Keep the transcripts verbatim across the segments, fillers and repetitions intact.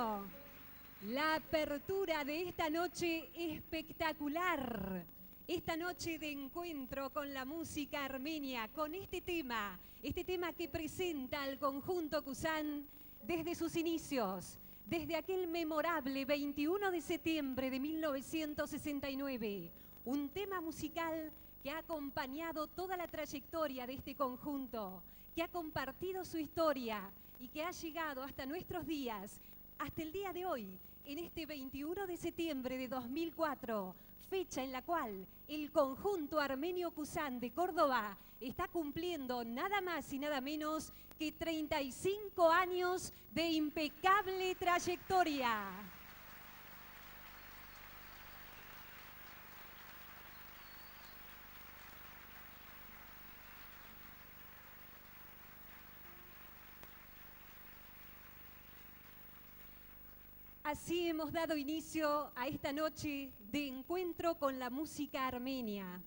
Bueno, la apertura de esta noche espectacular, esta noche de encuentro con la música armenia, con este tema, este tema que presenta al conjunto Kuzan desde sus inicios, desde aquel memorable veintiuno de septiembre de mil novecientos sesenta y nueve, un tema musical que ha acompañado toda la trayectoria de este conjunto, que ha compartido su historia y que ha llegado hasta nuestros días, hasta el día de hoy, en este veintiuno de septiembre de dos mil cuatro, fecha en la cual el conjunto armenio Kuzan de Córdoba está cumpliendo nada más y nada menos que treinta y cinco años de impecable trayectoria. Así hemos dado inicio a esta noche de encuentro con la música armenia.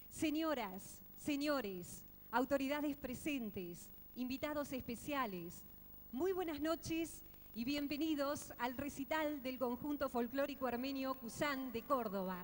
Señoras, señores, autoridades presentes, invitados especiales, muy buenas noches y bienvenidos al recital del conjunto folclórico armenio Kuzan de Córdoba.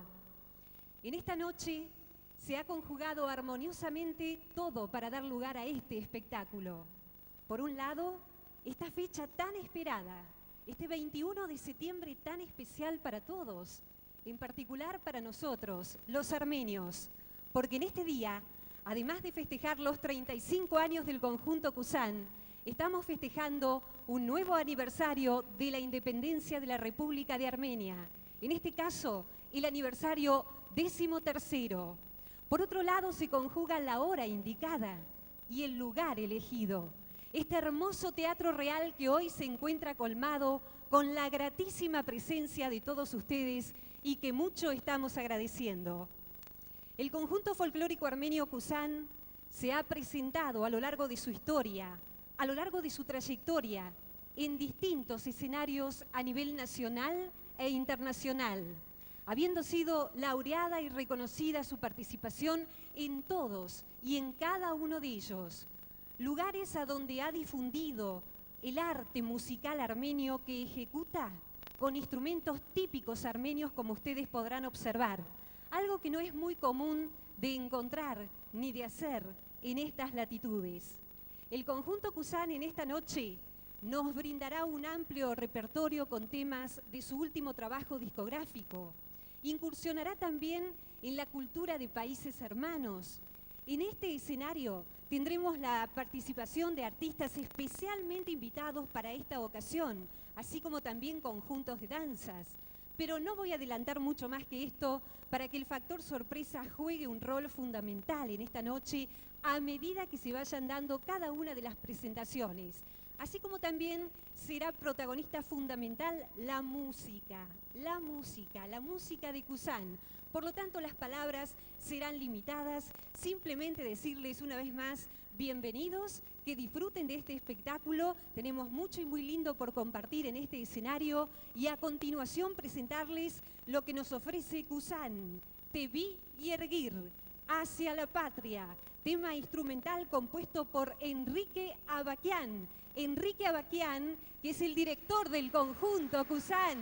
En esta noche se ha conjugado armoniosamente todo para dar lugar a este espectáculo. Por un lado, esta fecha tan esperada, este veintiuno de septiembre tan especial para todos, en particular para nosotros, los armenios, porque en este día, además de festejar los treinta y cinco años del conjunto Kuzan, estamos festejando un nuevo aniversario de la independencia de la República de Armenia, en este caso, el aniversario décimo tercero. Por otro lado, se conjuga la hora indicada y el lugar elegido. Este hermoso Teatro Real que hoy se encuentra colmado con la gratísima presencia de todos ustedes y que mucho estamos agradeciendo. El conjunto folclórico armenio Kuzan se ha presentado a lo largo de su historia, a lo largo de su trayectoria, en distintos escenarios a nivel nacional e internacional, habiendo sido laureada y reconocida su participación en todos y en cada uno de ellos. Lugares a donde ha difundido el arte musical armenio que ejecuta con instrumentos típicos armenios, como ustedes podrán observar, algo que no es muy común de encontrar ni de hacer en estas latitudes. El conjunto Kuzan en esta noche nos brindará un amplio repertorio con temas de su último trabajo discográfico. Incursionará también en la cultura de países hermanos. En este escenario tendremos la participación de artistas especialmente invitados para esta ocasión, así como también conjuntos de danzas. Pero no voy a adelantar mucho más que esto para que el factor sorpresa juegue un rol fundamental en esta noche a medida que se vayan dando cada una de las presentaciones. Así como también será protagonista fundamental la música, la música, la música de Kuzan. Por lo tanto, las palabras serán limitadas. Simplemente decirles una vez más, bienvenidos, que disfruten de este espectáculo. Tenemos mucho y muy lindo por compartir en este escenario y a continuación presentarles lo que nos ofrece Kuzan, Te vi y erguir, Hacia la Patria, tema instrumental compuesto por Enrique Abaquián. Enrique Abaquián, que es el director del conjunto Kuzan.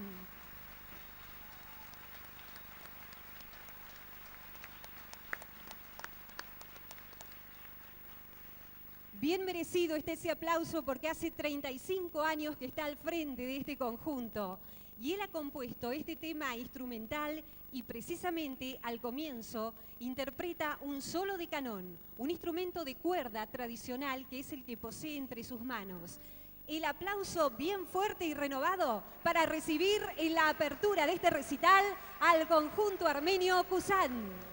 Bien merecido está ese aplauso porque hace treinta y cinco años que está al frente de este conjunto y él ha compuesto este tema instrumental y precisamente al comienzo interpreta un solo de canón, un instrumento de cuerda tradicional que es el que posee entre sus manos. El aplauso bien fuerte y renovado para recibir en la apertura de este recital al conjunto armenio Kuzan.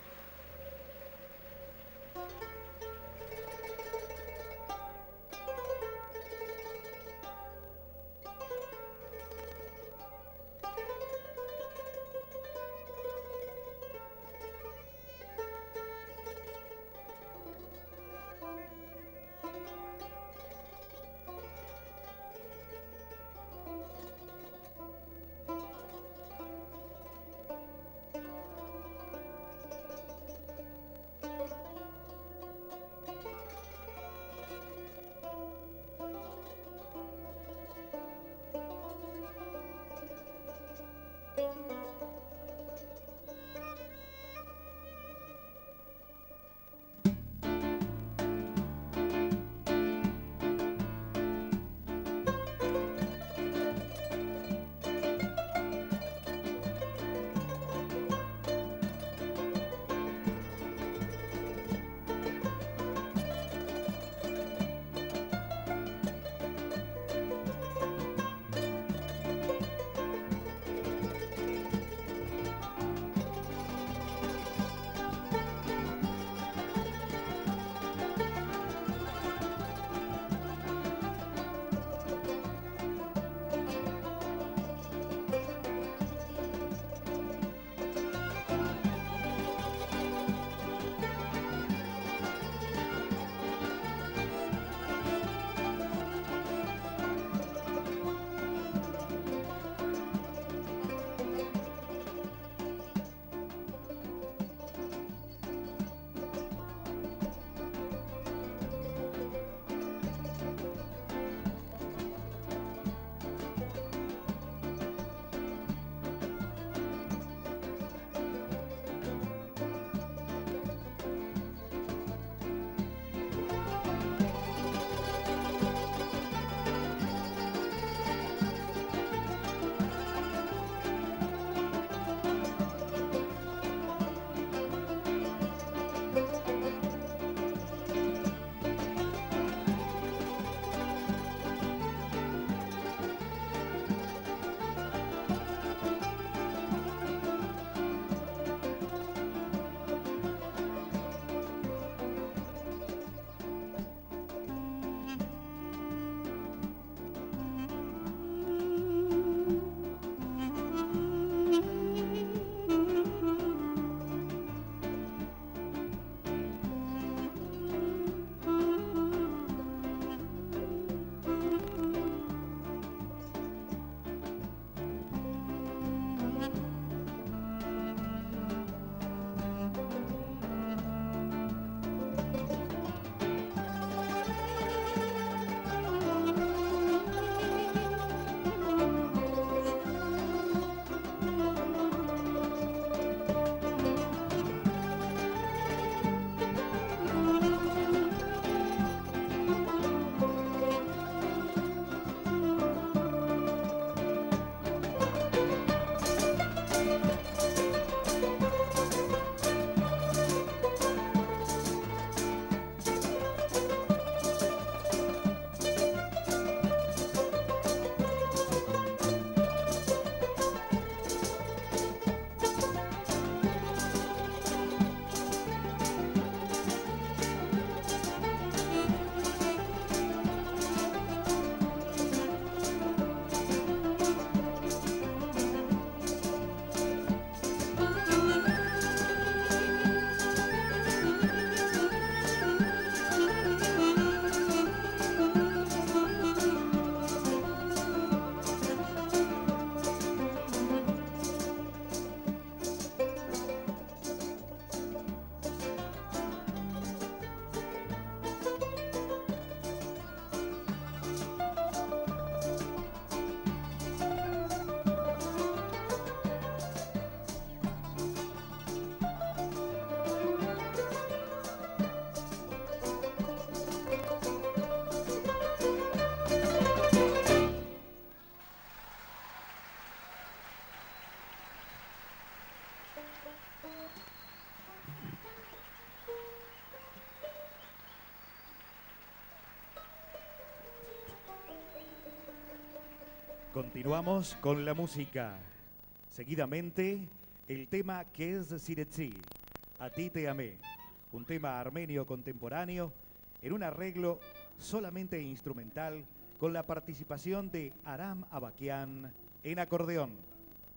Continuamos con la música. Seguidamente, el tema que es Siretsi, A ti te amé, un tema armenio contemporáneo en un arreglo solamente instrumental con la participación de Aram Abakian en acordeón.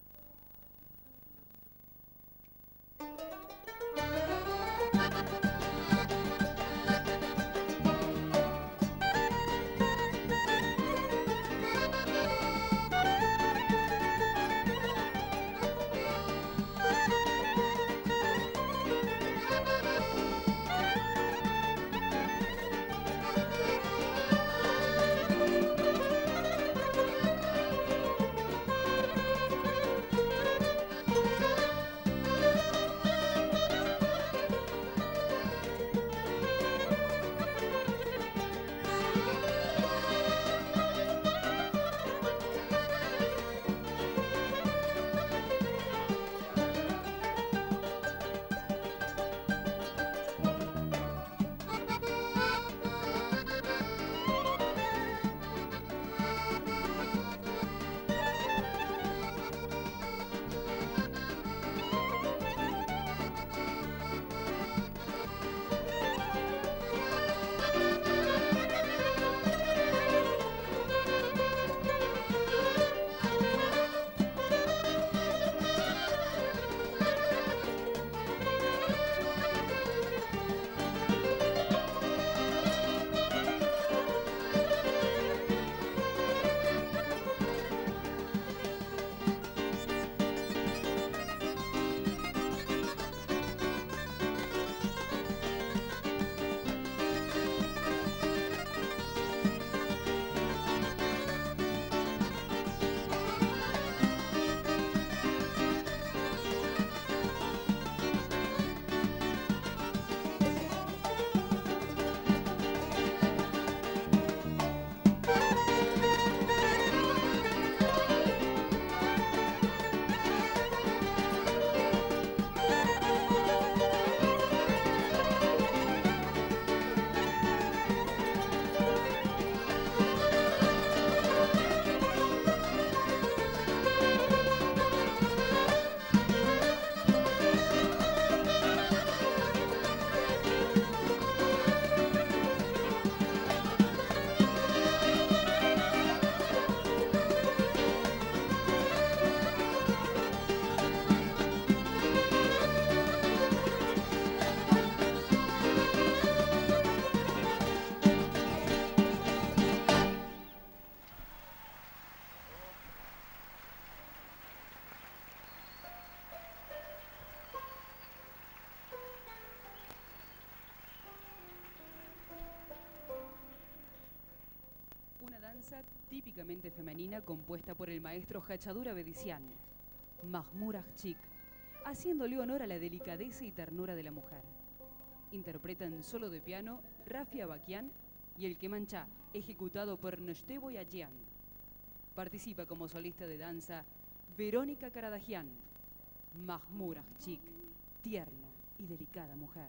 Típicamente femenina compuesta por el maestro Hachadur Abedisian, Mahmur Achik, haciéndole honor a la delicadeza y ternura de la mujer. Interpretan solo de piano Rafi Abakian y el kemanchá, ejecutado por Neshteh Boyajian. Participa como solista de danza Verónica Karadajian, Mahmur Achik, tierna y delicada mujer.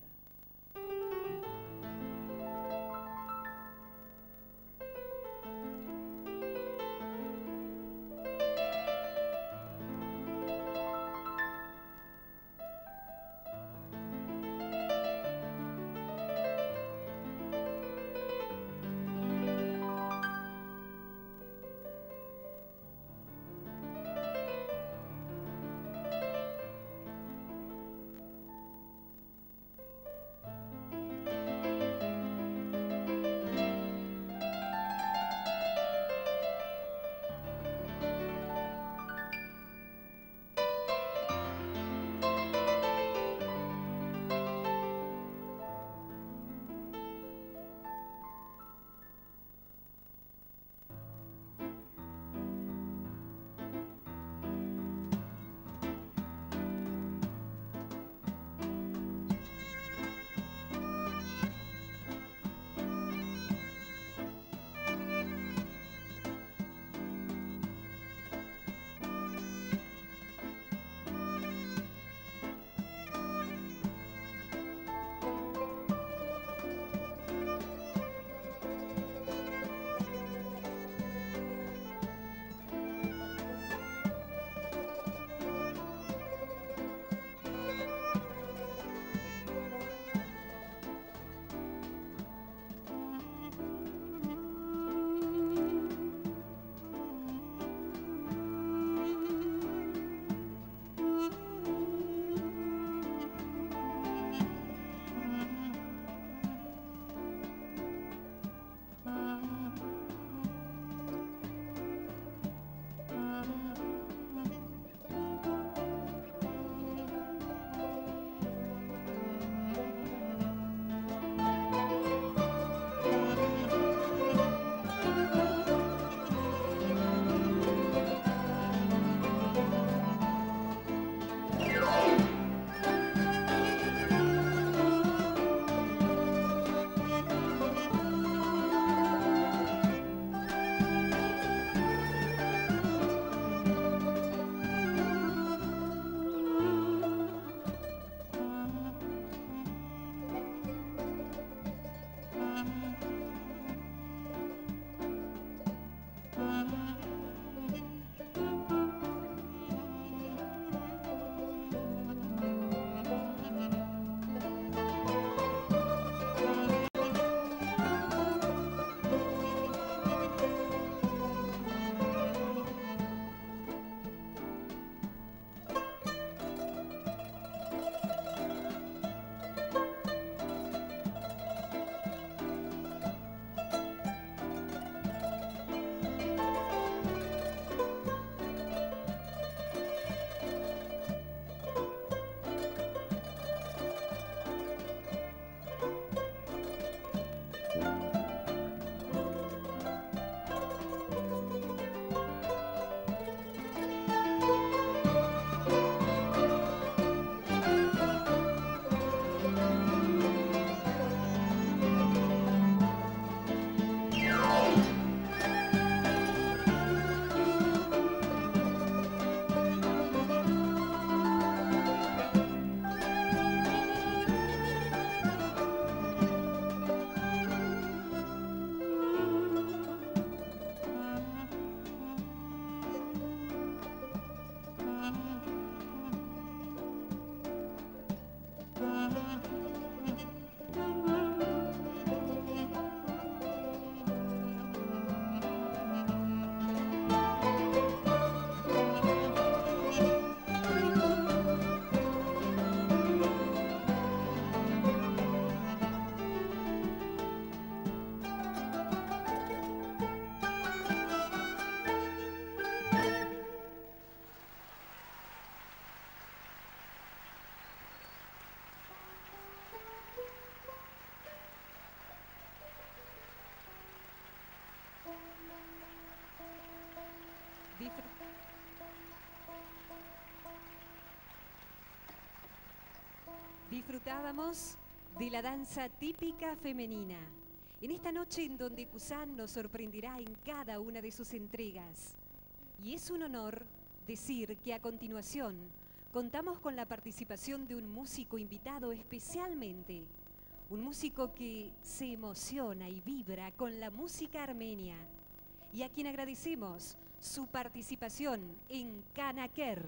Disfrutábamos de la danza típica femenina, en esta noche en donde Cusán nos sorprenderá en cada una de sus entregas. Y es un honor decir que a continuación contamos con la participación de un músico invitado especialmente, un músico que se emociona y vibra con la música armenia y a quien agradecemos su participación en Kanaker,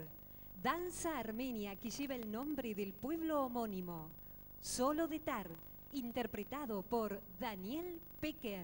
danza armenia que lleva el nombre del pueblo homónimo, Solo de Tar, interpretado por Daniel Pecker.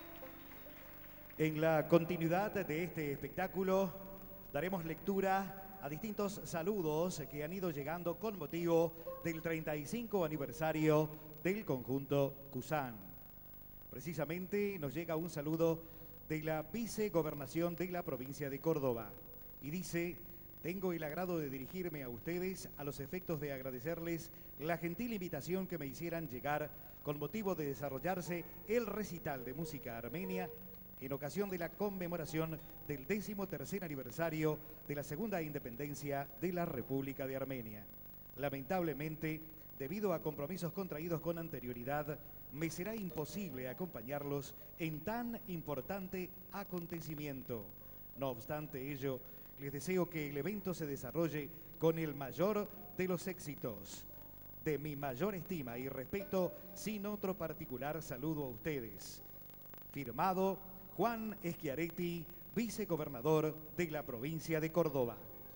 En la continuidad de este espectáculo daremos lectura a distintos saludos que han ido llegando con motivo del treinta y cinco aniversario del conjunto Cusán. Precisamente nos llega un saludo de la vicegobernación de la provincia de Córdoba y dice: tengo el agrado de dirigirme a ustedes a los efectos de agradecerles la gentil invitación que me hicieran llegar con motivo de desarrollarse el recital de música armenia en ocasión de la conmemoración del décimo tercer aniversario de la segunda independencia de la República de Armenia. Lamentablemente, debido a compromisos contraídos con anterioridad, me será imposible acompañarlos en tan importante acontecimiento. No obstante ello, les deseo que el evento se desarrolle con el mayor de los éxitos. De mi mayor estima y respeto, sin otro particular saludo a ustedes. Firmado Juan Schiaretti, vicegobernador de la provincia de Córdoba.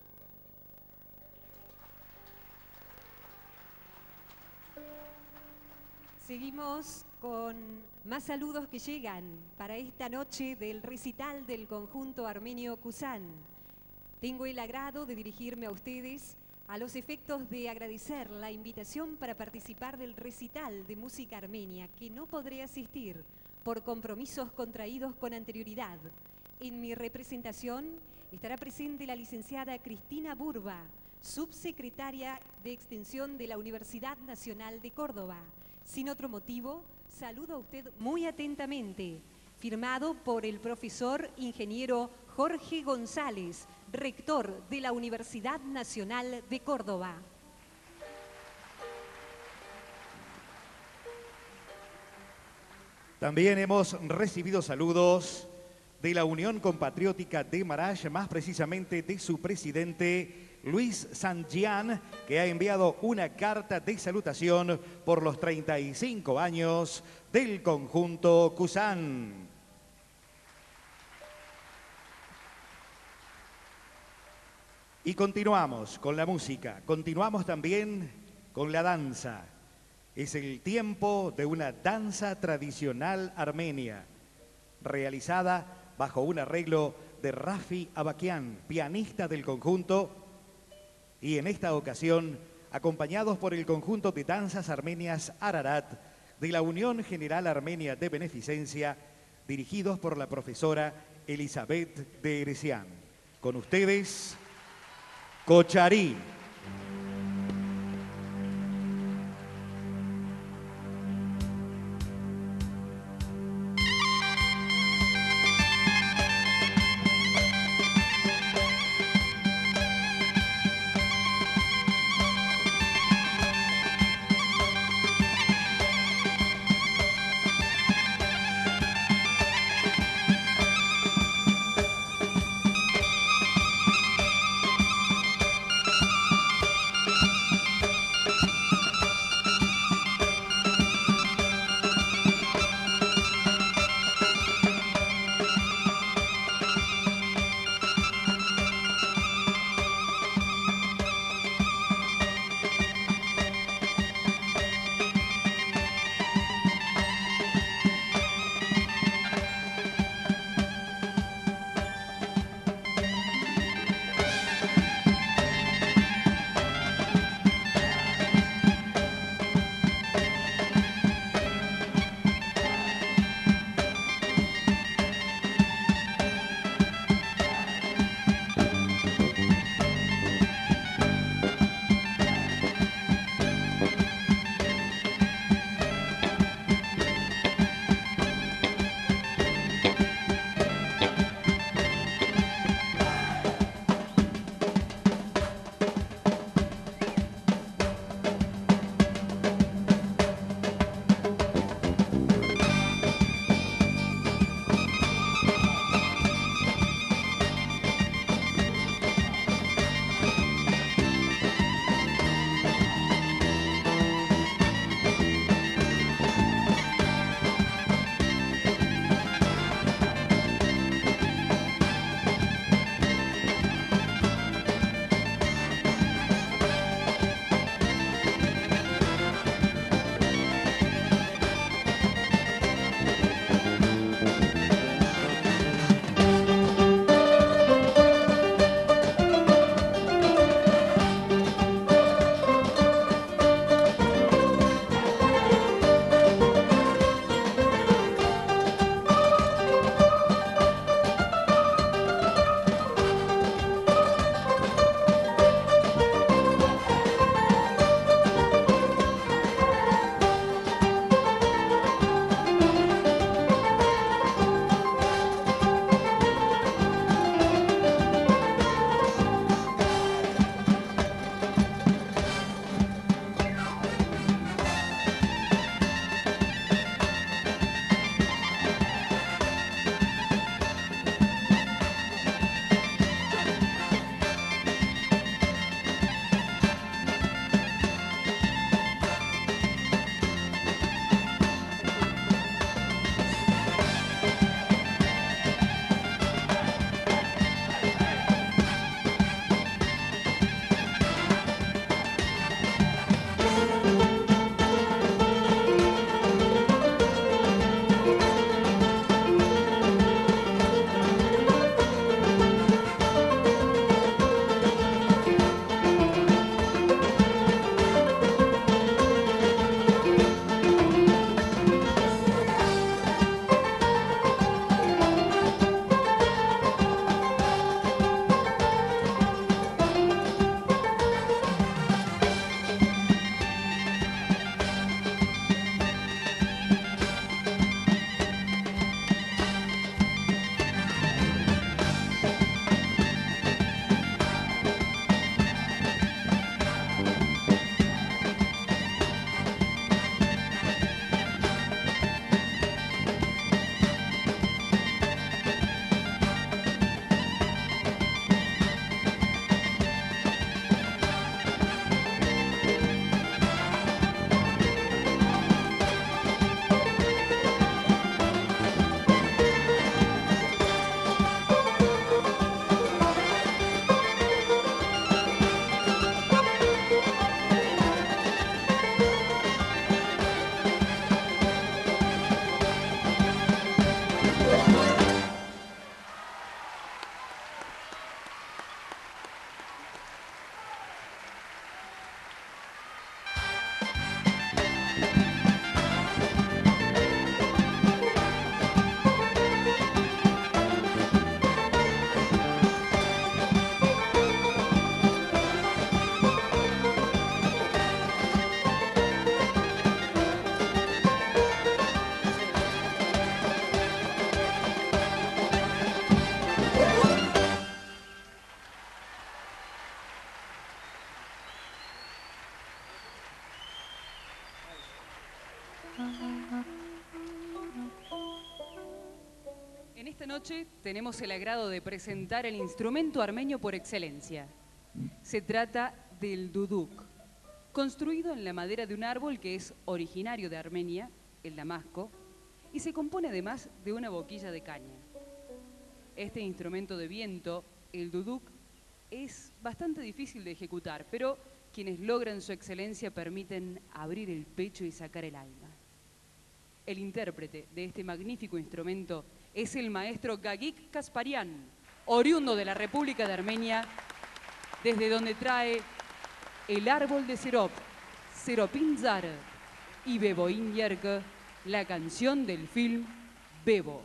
Seguimos con más saludos que llegan para esta noche del recital del conjunto armenio Cusán. Tengo el agrado de dirigirme a ustedes a los efectos de agradecer la invitación para participar del recital de música armenia, que no podré asistir por compromisos contraídos con anterioridad. En mi representación estará presente la licenciada Cristina Burba, subsecretaria de Extensión de la Universidad Nacional de Córdoba. Sin otro motivo, saludo a usted muy atentamente. Firmado por el profesor ingeniero Jorge González, rector de la Universidad Nacional de Córdoba. También hemos recibido saludos de la Unión Compatriótica de Marash, más precisamente de su presidente Luis Sanjian, que ha enviado una carta de salutación por los treinta y cinco años del conjunto Cusán. Y continuamos con la música, continuamos también con la danza. Es el tiempo de una danza tradicional armenia, realizada bajo un arreglo de Rafi Abakian, pianista del conjunto, y en esta ocasión acompañados por el conjunto de danzas armenias Ararat de la Unión General Armenia de Beneficencia, dirigidos por la profesora Elizabeth de Eresian. Con ustedes, Cocharí. Esta noche tenemos el agrado de presentar el instrumento armenio por excelencia. Se trata del duduk, construido en la madera de un árbol que es originario de Armenia, el damasco, y se compone además de una boquilla de caña. Este instrumento de viento, el duduk, es bastante difícil de ejecutar, pero quienes logran su excelencia permiten abrir el pecho y sacar el alma. El intérprete de este magnífico instrumento es el maestro Gagik Kasparian, oriundo de la República de Armenia, desde donde trae el árbol de Serop, Seropin Zar y Beboin Yerke, la canción del film Bebo.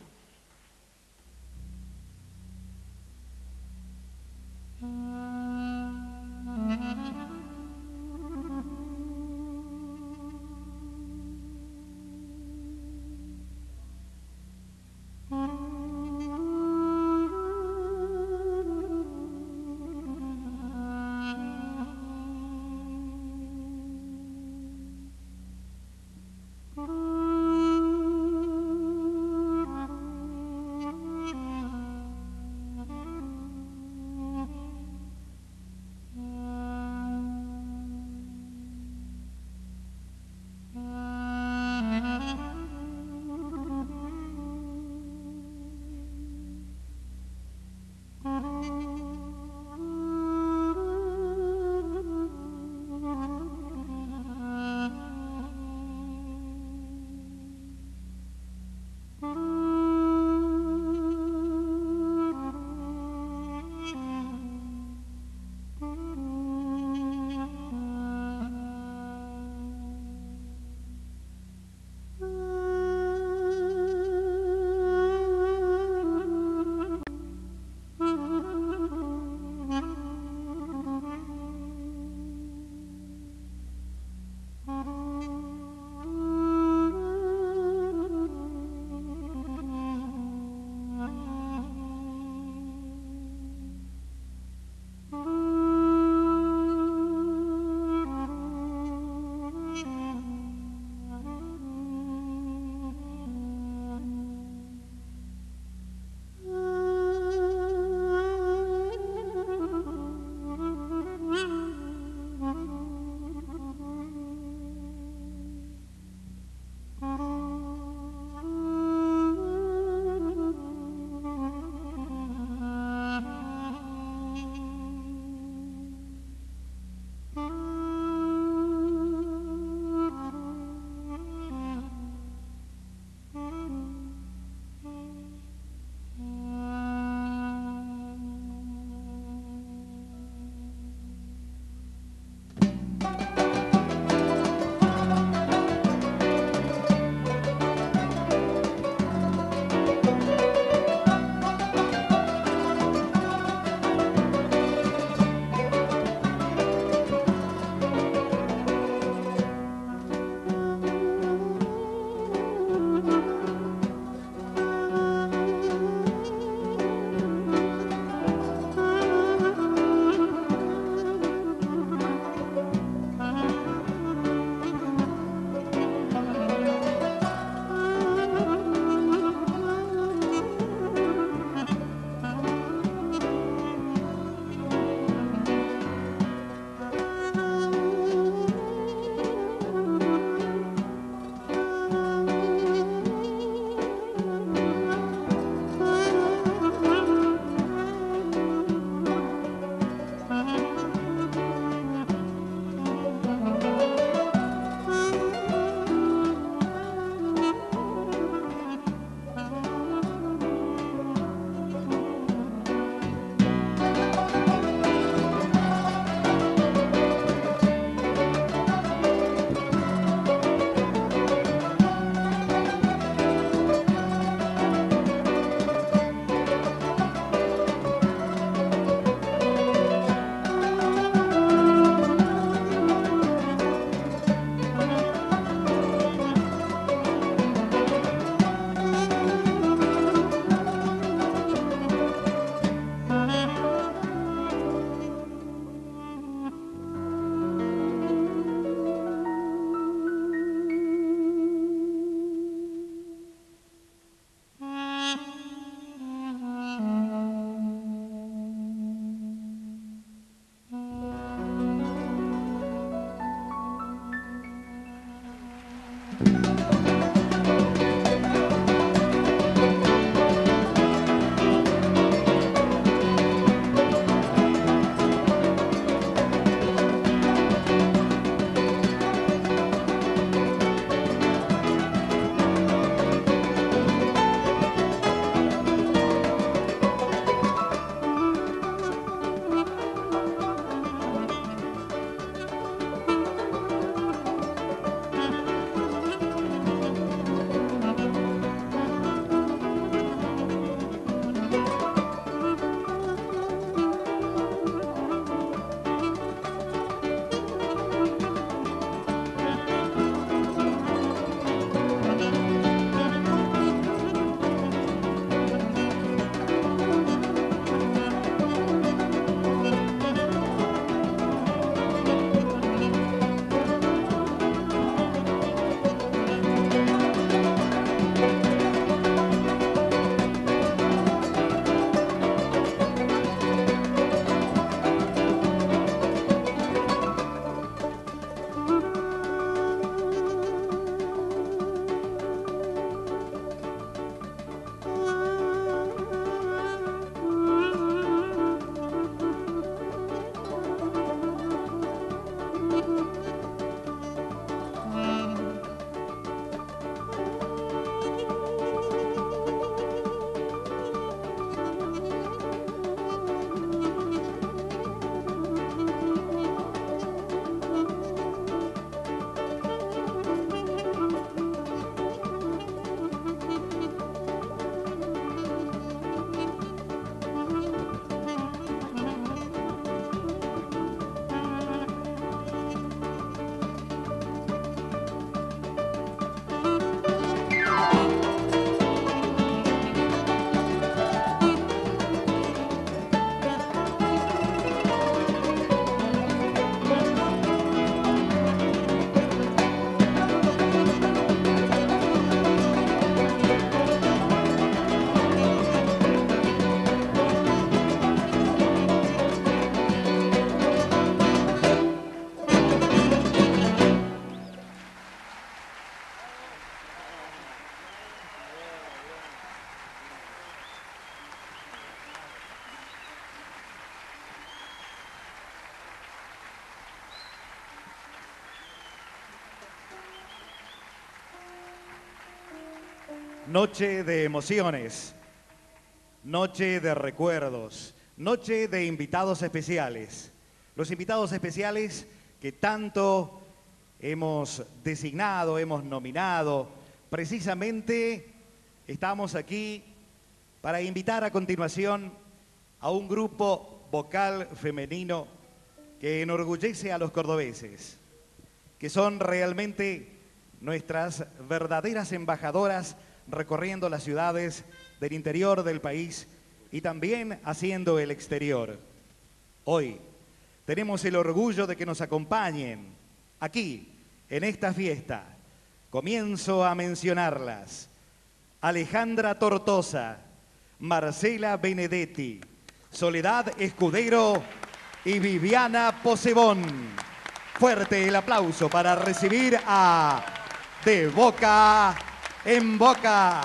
Noche de emociones, noche de recuerdos, noche de invitados especiales. Los invitados especiales que tanto hemos designado, hemos nominado. Precisamente estamos aquí para invitar a continuación a un grupo vocal femenino que enorgullece a los cordobeses, que son realmente nuestras verdaderas embajadoras recorriendo las ciudades del interior del país y también haciendo el exterior. Hoy tenemos el orgullo de que nos acompañen aquí, en esta fiesta. Comienzo a mencionarlas: Alejandra Tortosa, Marcela Benedetti, Soledad Escudero y Viviana Posebón. Fuerte el aplauso para recibir a De Boca en Boca.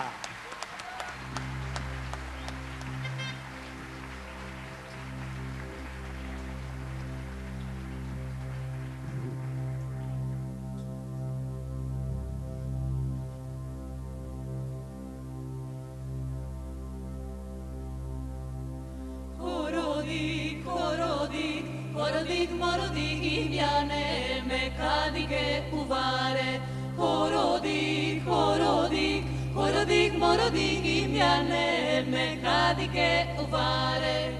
Horodik, horodik, horodik, morodik, indiane, mekadike uvare. Horodik, horodik, horodik, morodik, indiane, mekadike uvare.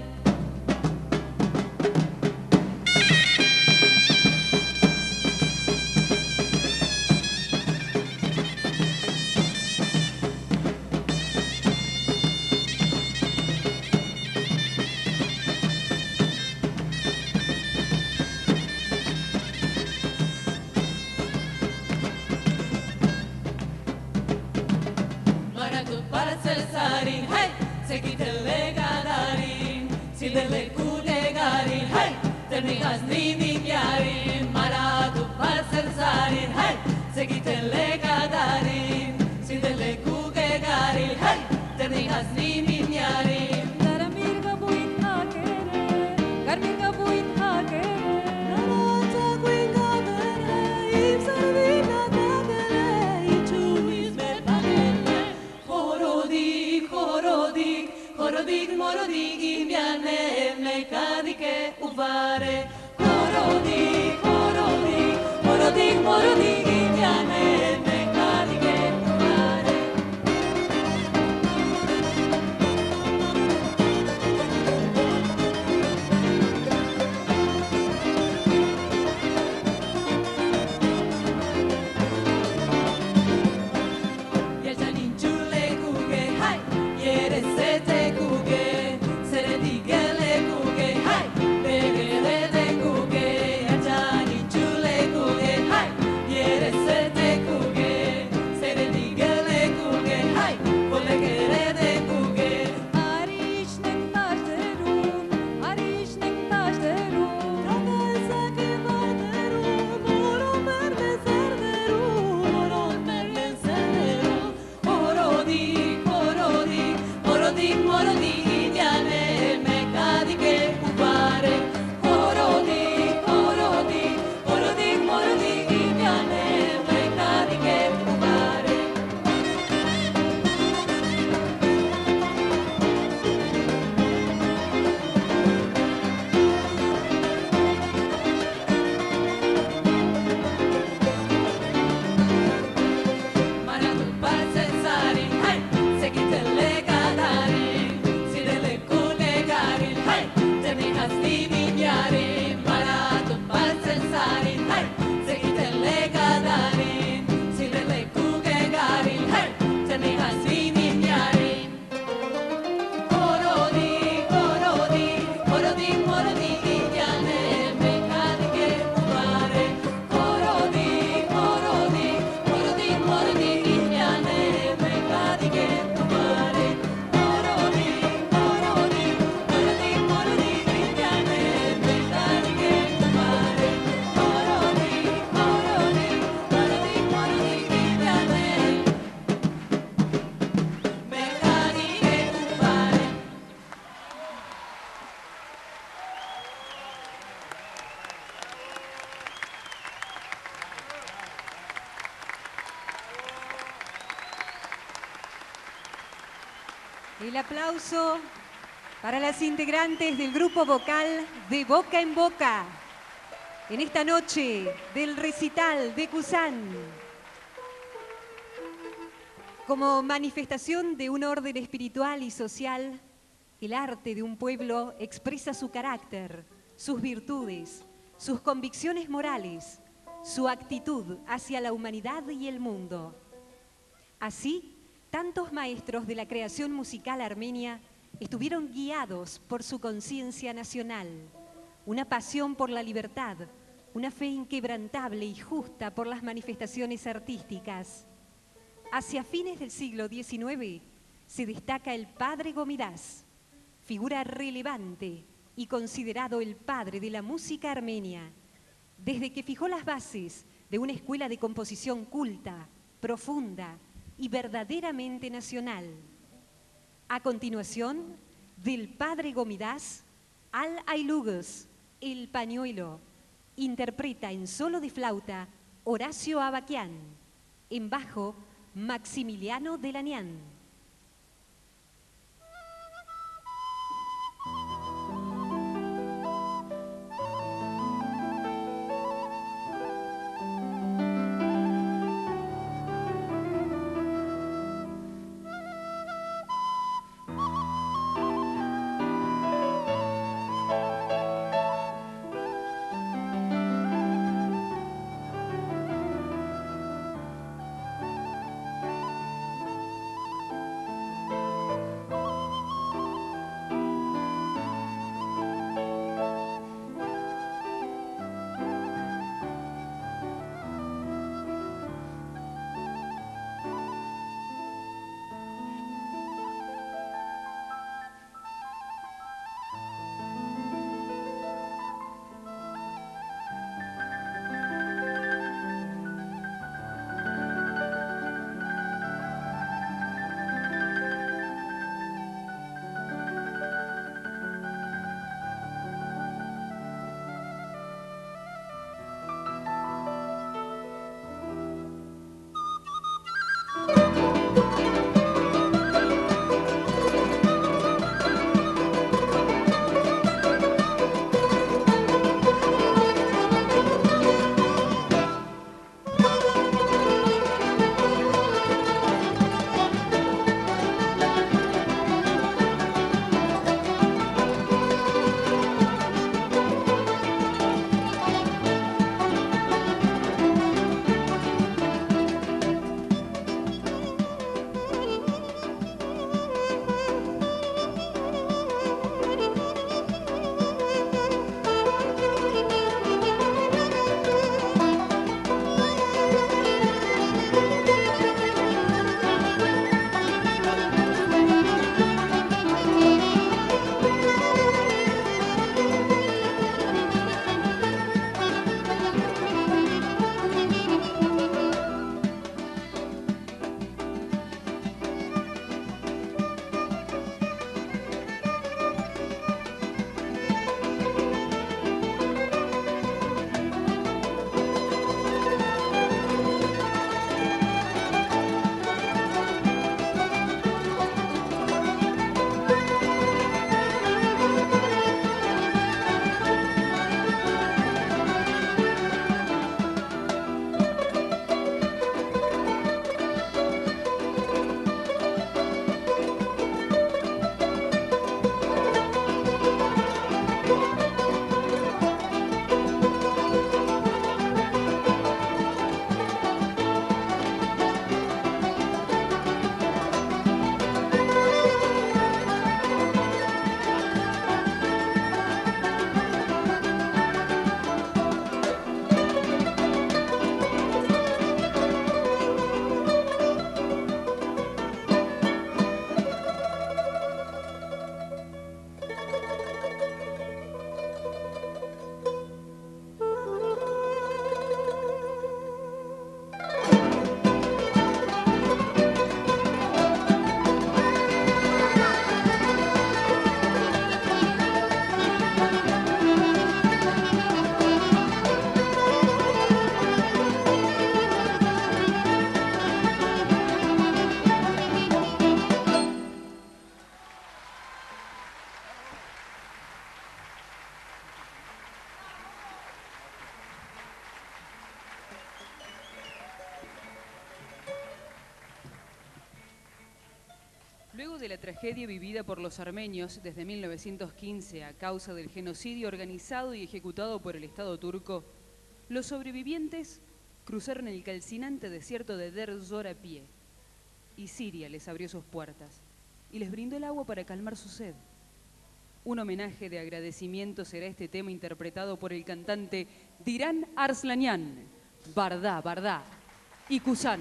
Selsarin, hey, sekitele gadarin, sildele kude garin, hey, termigas nimi yarin, maratu par selsarin, hey, sekitele gadarin, sildele kude garin, hey, termigas nimi yarin. Daramirga buin hakere, garmirga buin hakere, naranja buin hakere, ipsarvina hakere, itu izme pagele. Horodik, horodik, horodik, morodik, indiane, mekadike uvare. Horodik. El aplauso para las integrantes del grupo vocal de Boca en Boca en esta noche del recital de Cusán. Como manifestación de un orden espiritual y social, el arte de un pueblo expresa su carácter, sus virtudes, sus convicciones morales, su actitud hacia la humanidad y el mundo. Así, tantos maestros de la creación musical armenia estuvieron guiados por su conciencia nacional, una pasión por la libertad, una fe inquebrantable y justa por las manifestaciones artísticas. Hacia fines del siglo diecinueve se destaca el padre Gomidás, figura relevante y considerado el padre de la música armenia, desde que fijó las bases de una escuela de composición culta, profunda y verdaderamente nacional. A continuación, del padre Gomidás, Al Ailugos, El Pañuelo, interpreta en solo de flauta Horacio Abaquián, en bajo Maximiliano Delanián. Luego de la tragedia vivida por los armenios desde mil novecientos quince a causa del genocidio organizado y ejecutado por el Estado turco, los sobrevivientes cruzaron el calcinante desierto de Deir Zor a pie, y Siria les abrió sus puertas y les brindó el agua para calmar su sed. Un homenaje de agradecimiento será este tema interpretado por el cantante Diran Arslanyan, Bardá, Bardá y Kusan.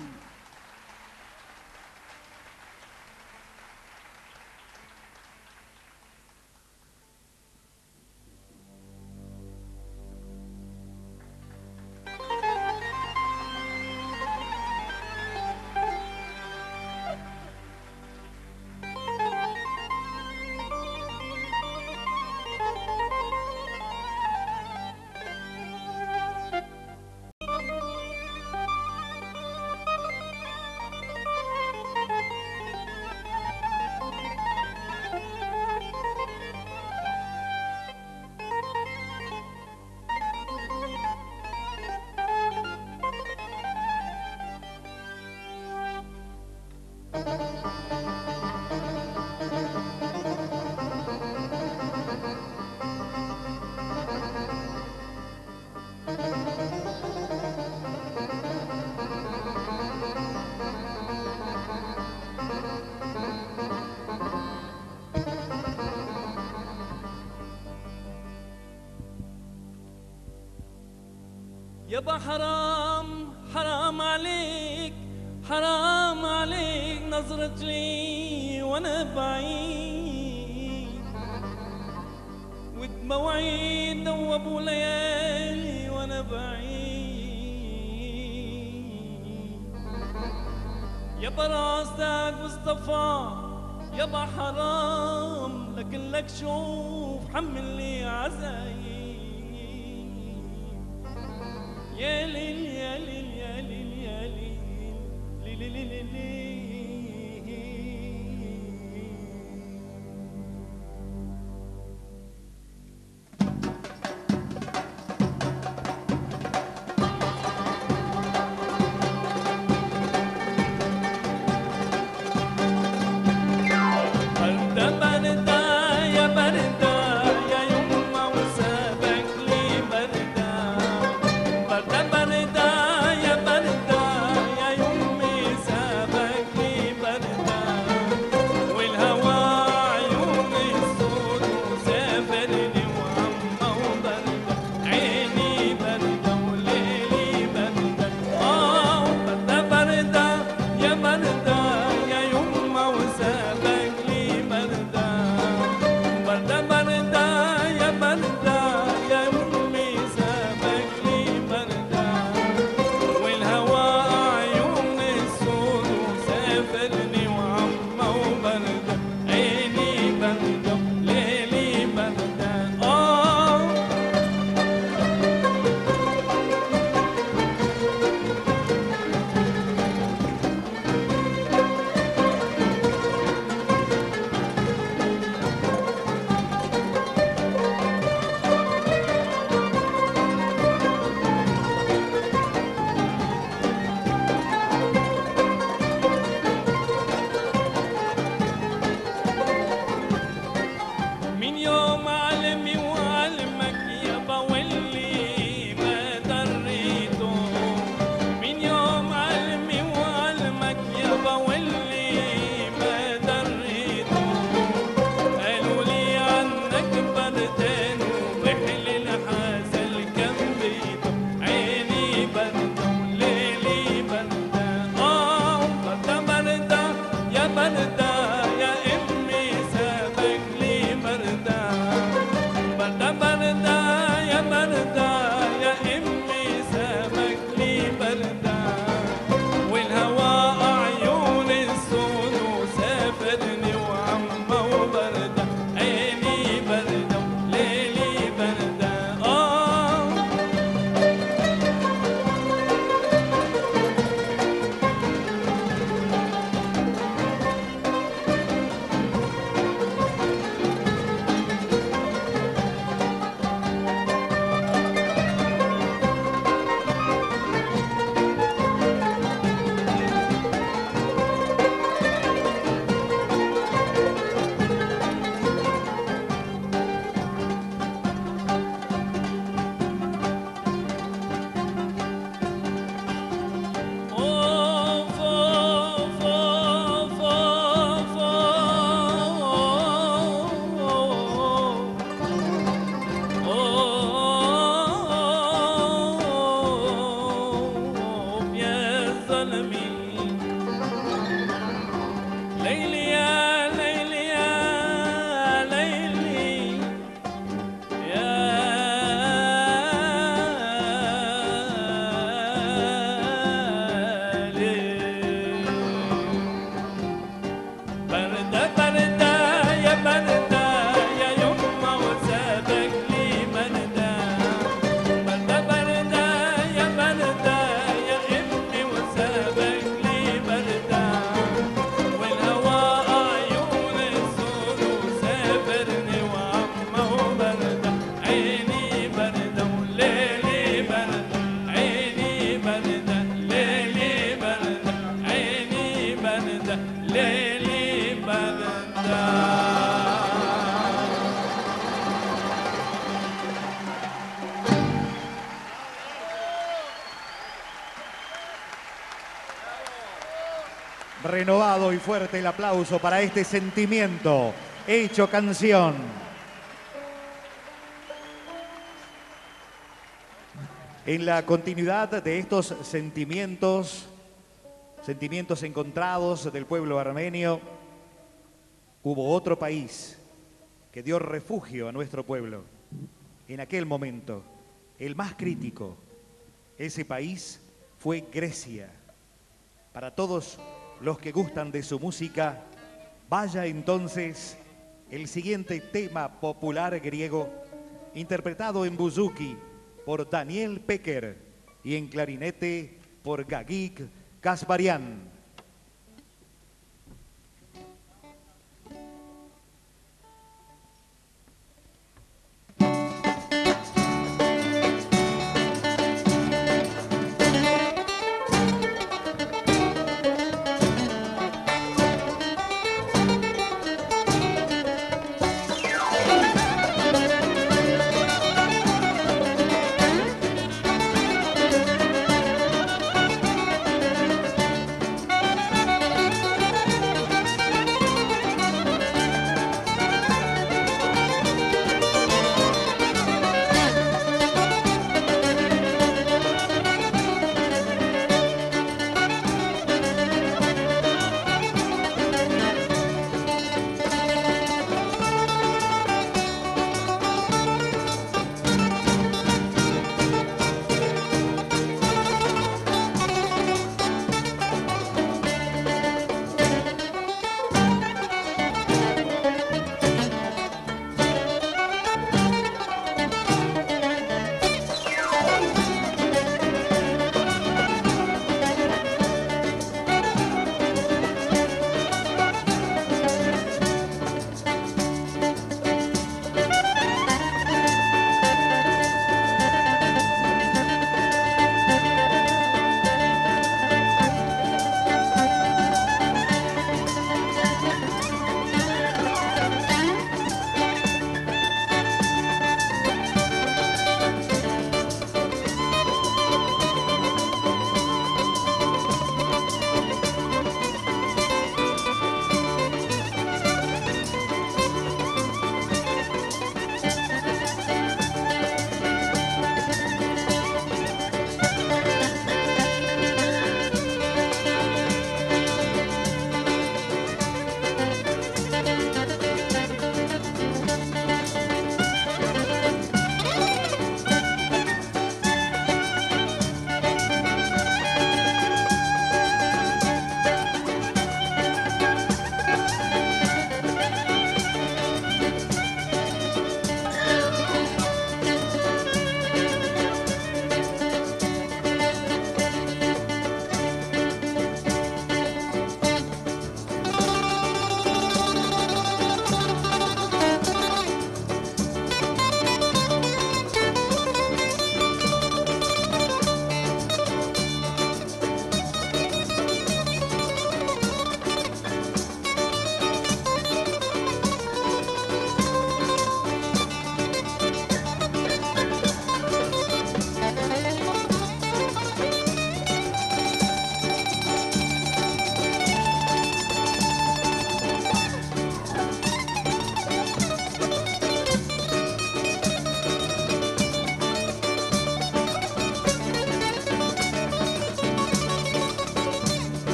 يابا حرام حرام عليك حرام عليك نظرة لي وانا بعيد ودموعي دوبوا ليالي وانا بعيد يابا راسك مصطفى يابا حرام لكن لك شوف حمل لي عزايم يا ليل يا ليل يا ليل يا ليل ليل ليل ليل Bye. العالمين ليلي يا ليلي يا ليلي يا ليل بردة بردة يا بردة يا يما وسابك لي بردة بردة بردة يا بردة يا ابني وسابك لي بردة والهوى عيون السود وسافرني وعمه بردة عيني بردة وليلي بردة عيني بردة ليلي بردة عيني بردة ليلي بردة Renovado y fuerte el aplauso para este sentimiento hecho canción. En la continuidad de estos sentimientos, sentimientos encontrados del pueblo armenio, hubo otro país que dio refugio a nuestro pueblo. En aquel momento, el más crítico, ese país fue Grecia. Para todos los que gustan de su música, vaya entonces el siguiente tema popular griego, interpretado en buzuki por Daniel Peker y en clarinete por Gagik Kasparyan.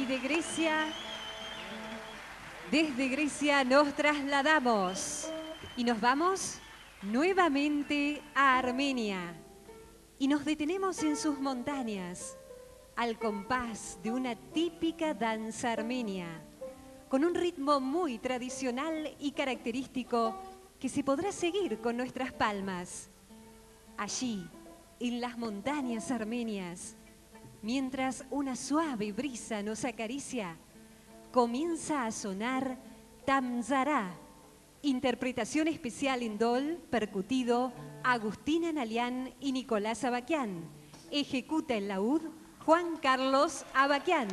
Desde Grecia, desde Grecia nos trasladamos y nos vamos nuevamente a Armenia y nos detenemos en sus montañas al compás de una típica danza armenia con un ritmo muy tradicional y característico que se podrá seguir con nuestras palmas. Allí, en las montañas armenias, mientras una suave brisa nos acaricia, comienza a sonar Tamzara, interpretación especial en dol, percutido, Agustín Analián y Nicolás Abaquián. Ejecuta el laúd Juan Carlos Abaquián.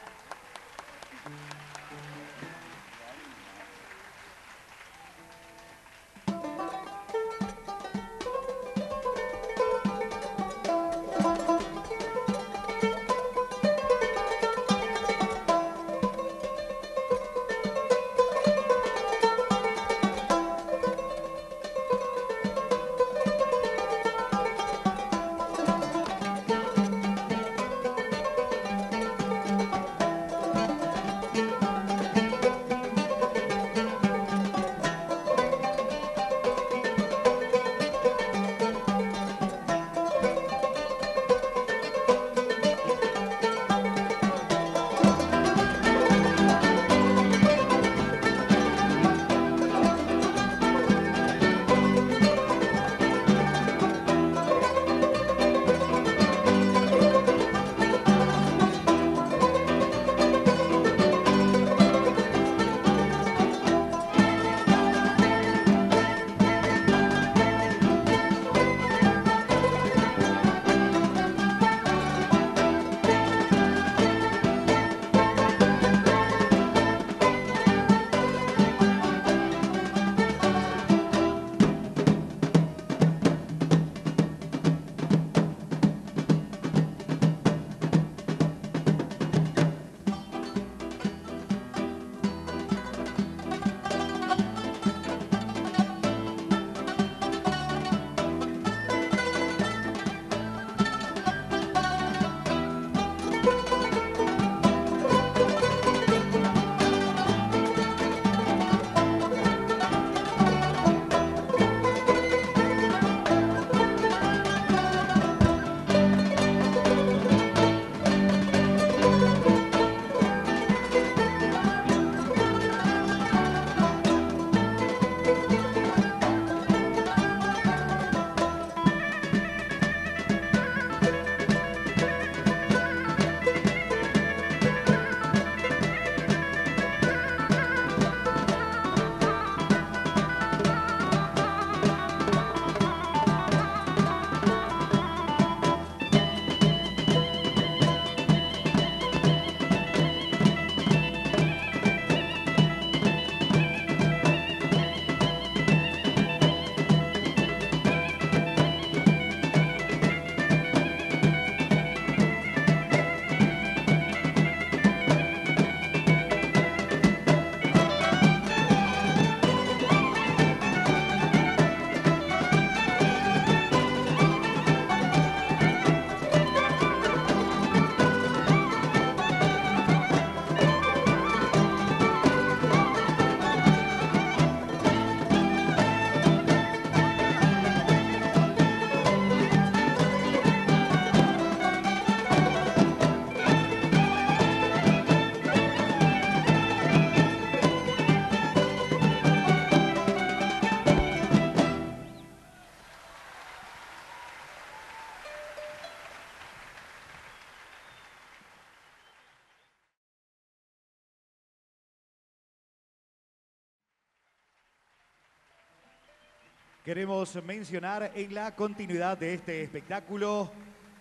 Queremos mencionar en la continuidad de este espectáculo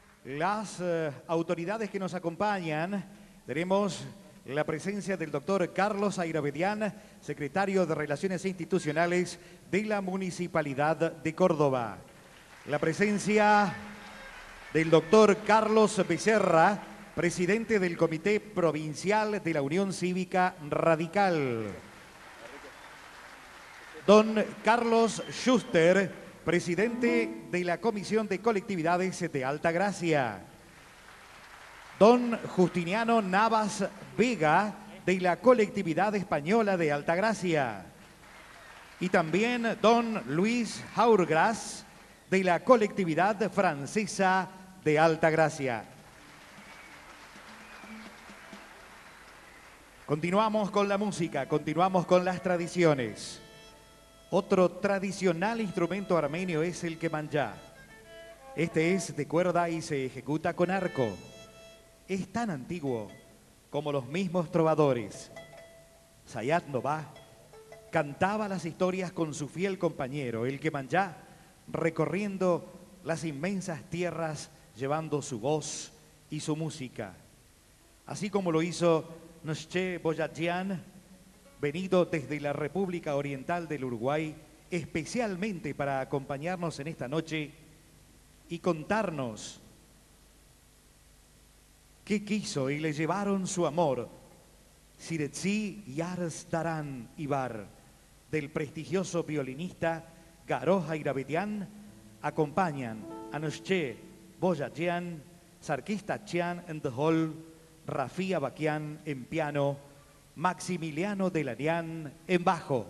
las eh, autoridades que nos acompañan. Tenemos la presencia del doctor Carlos Ayravedian, secretario de Relaciones Institucionales de la Municipalidad de Córdoba. La presencia del doctor Carlos Becerra, presidente del Comité Provincial de la Unión Cívica Radical. Don Carlos Schuster, presidente de la Comisión de Colectividades de Altagracia. don Justiniano Navas Vega, de la colectividad española de Altagracia. Y también don Luis Jaurgras, de la colectividad francesa de Altagracia. Continuamos con la música, continuamos con las tradiciones. Otro tradicional instrumento armenio es el kemanjá. Este es de cuerda y se ejecuta con arco. Es tan antiguo como los mismos trovadores. Sayat Nová cantaba las historias con su fiel compañero, el kemanjá, recorriendo las inmensas tierras llevando su voz y su música. Así como lo hizo Nosche Boyadjian, venido desde la República Oriental del Uruguay, especialmente para acompañarnos en esta noche y contarnos qué quiso y le llevaron su amor, Siretsi Yarsdaran Ibar, del prestigioso violinista Garoja Irabetian, acompañan a Nosche Boyadjian, Sarkista Chian en the Hall, Rafía Baquian en piano, Maximiliano Delarian en bajo.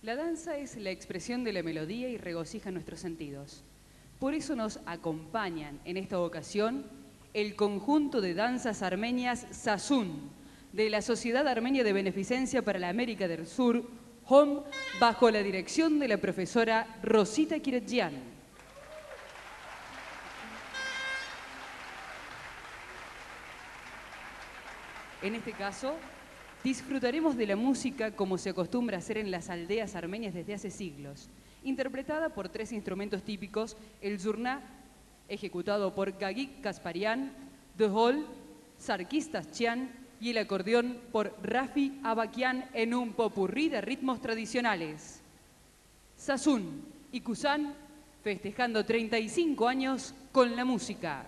La danza es la expresión de la melodía y regocija nuestros sentidos. Por eso nos acompañan en esta ocasión el conjunto de danzas armenias Sazun, de la Sociedad Armenia de Beneficencia para la América del Sur, H O M, bajo la dirección de la profesora Rosita Kiretjian. En este caso, disfrutaremos de la música como se acostumbra a hacer en las aldeas armenias desde hace siglos, interpretada por tres instrumentos típicos: el zurna, ejecutado por Gagik Kasparian, Dhol, Sarkis Taschian, y el acordeón por Rafi Abakian en un popurrí de ritmos tradicionales. Sazun y Kusan festejando treinta y cinco años con la música.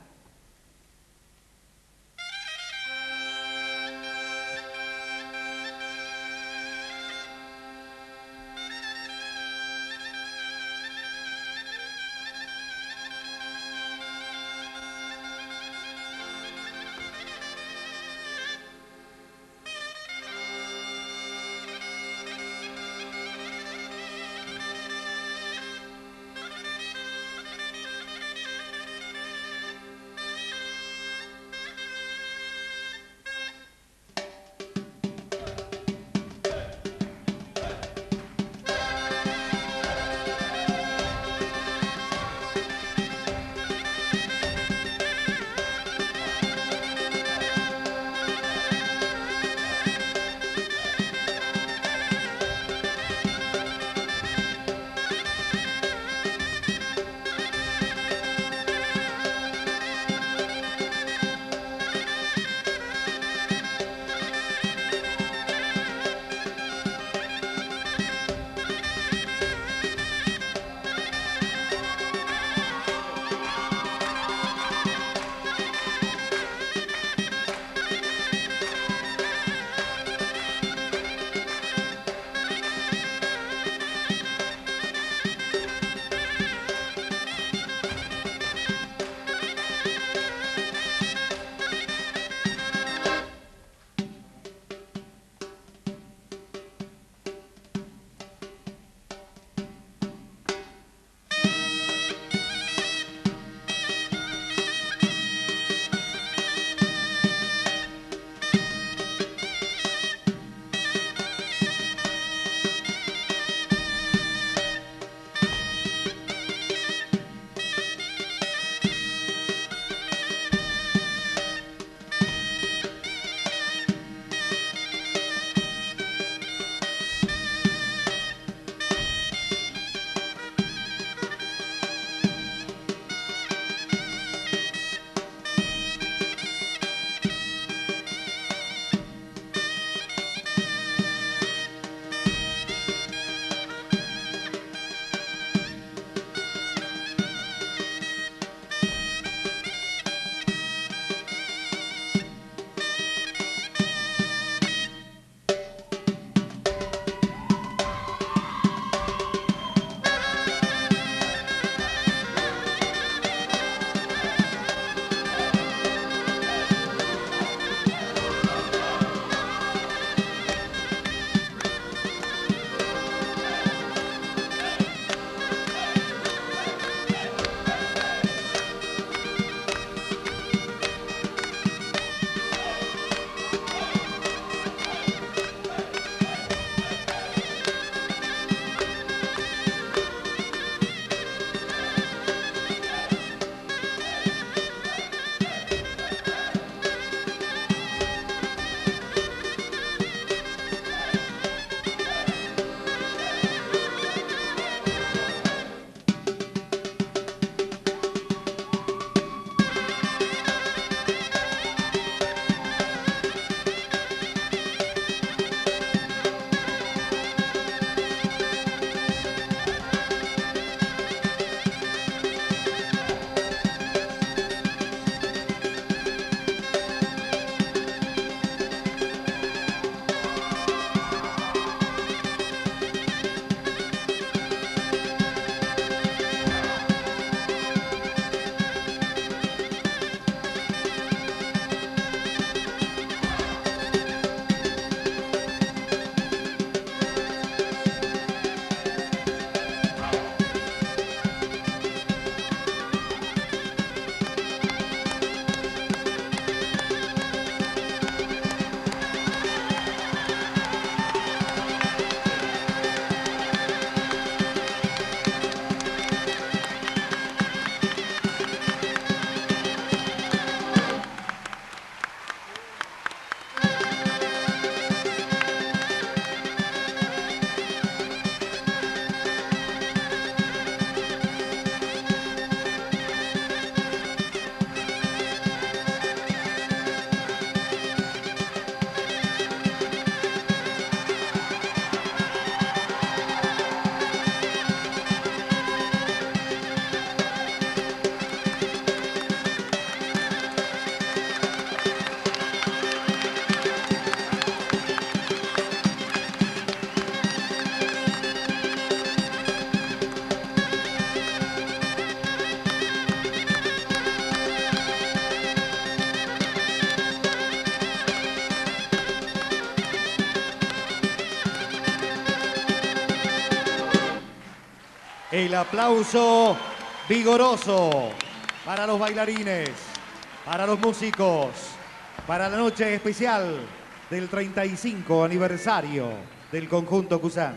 El aplauso vigoroso para los bailarines, para los músicos, para la noche especial del treinta y cinco aniversario del conjunto Cusán.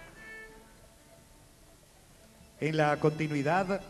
En la continuidad,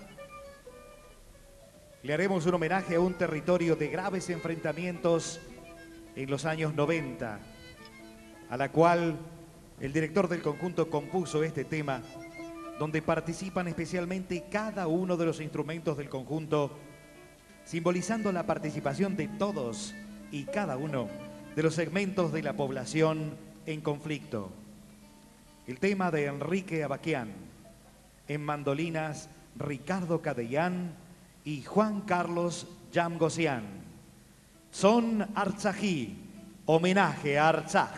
le haremos un homenaje a un territorio de graves enfrentamientos en los años noventa, a la cual el director del conjunto compuso este tema, donde participan especialmente cada uno de los instrumentos del conjunto, simbolizando la participación de todos y cada uno de los segmentos de la población en conflicto. El tema de Enrique Abaquián, en mandolinas Ricardo Cadellán y Juan Carlos Yamgosian. Son Artzají, homenaje a Artsaj.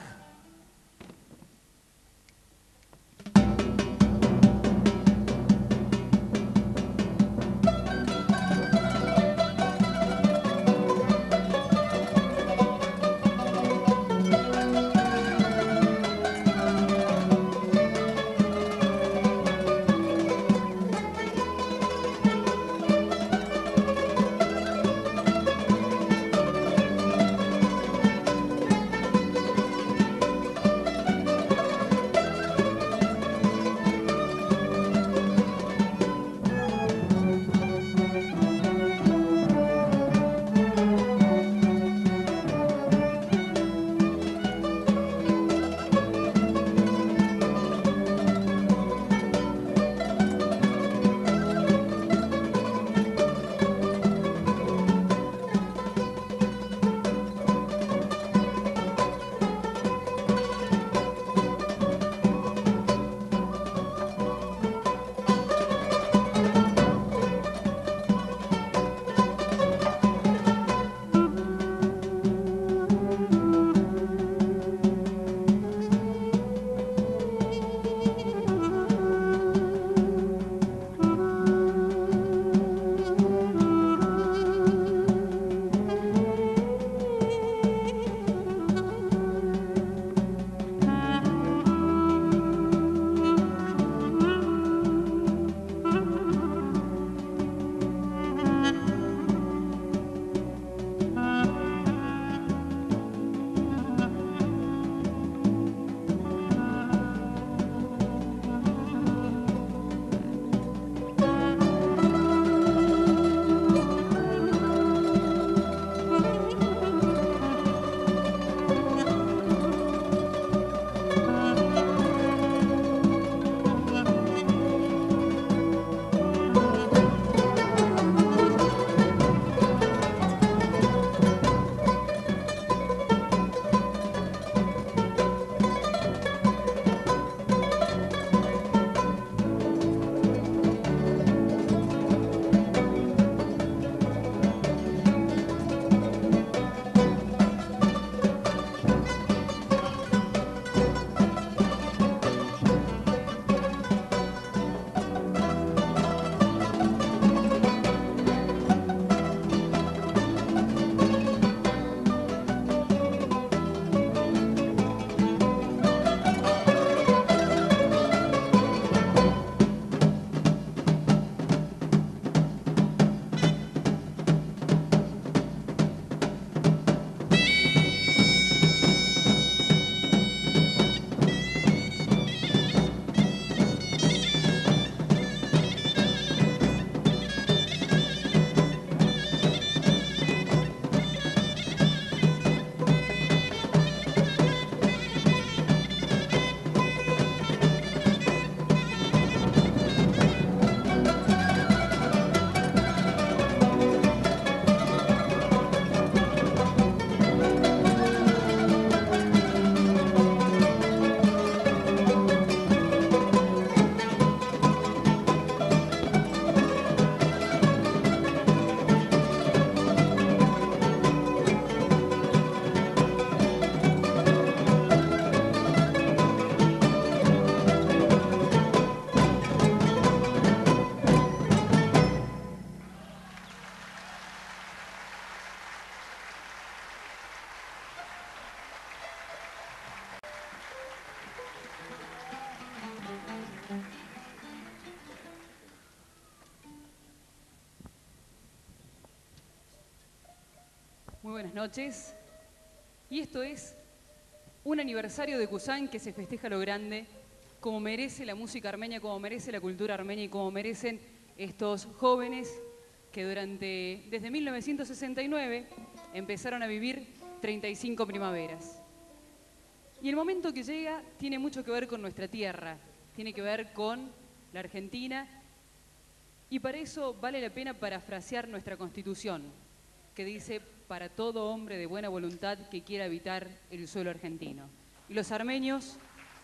buenas noches. Y esto es un aniversario de Cusán que se festeja a lo grande, como merece la música armenia, como merece la cultura armenia y como merecen estos jóvenes que durante, desde mil novecientos sesenta y nueve empezaron a vivir treinta y cinco primaveras. Y el momento que llega tiene mucho que ver con nuestra tierra, tiene que ver con la Argentina, y para eso vale la pena parafrasear nuestra Constitución, que dice: para todo hombre de buena voluntad que quiera habitar el suelo argentino. Y los armenios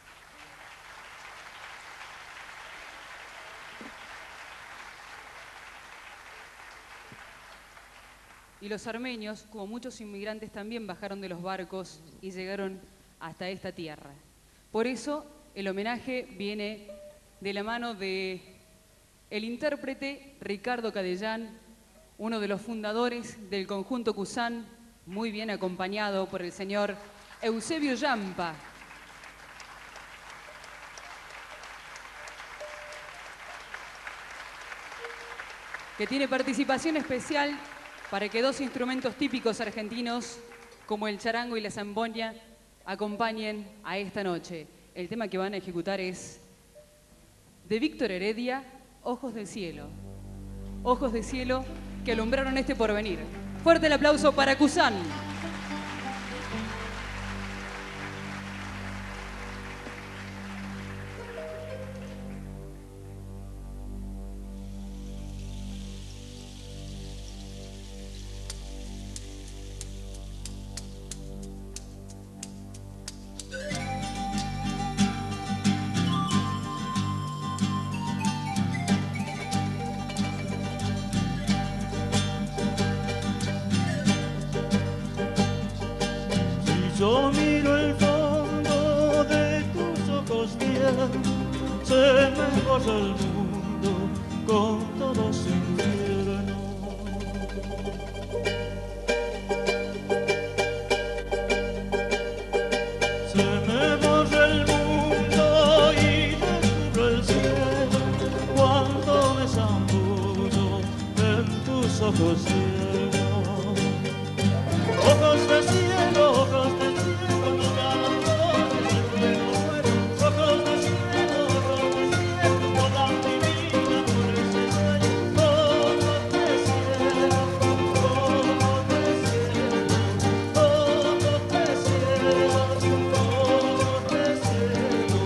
y los armenios, como muchos inmigrantes, también bajaron de los barcos y llegaron hasta esta tierra. Por eso el homenaje viene de la mano de el intérprete Ricardo Cadellán, uno de los fundadores del conjunto Cusán, muy bien acompañado por el señor Eusebio Yampa. Que tiene participación especial para que dos instrumentos típicos argentinos, como el charango y la zampoña, acompañen a esta noche. El tema que van a ejecutar es de Víctor Heredia, Ojos del Cielo. Ojos del Cielo que alumbraron este porvenir. Fuerte el aplauso para Cusán. Yo miro el fondo de tus ojos bien, se me borra el mundo con todo su infierno. Se me borra el mundo y descubro el cielo cuando me zambullo en tus ojos ciegos. Ojos de cielo, ojos de cielo, no dan flores de fuego muero. Ojos de cielo, ojos de cielo, no dan mi vida por ese sueño. Ojos de cielo, ojos de cielo, ojos de cielo, ojos de cielo.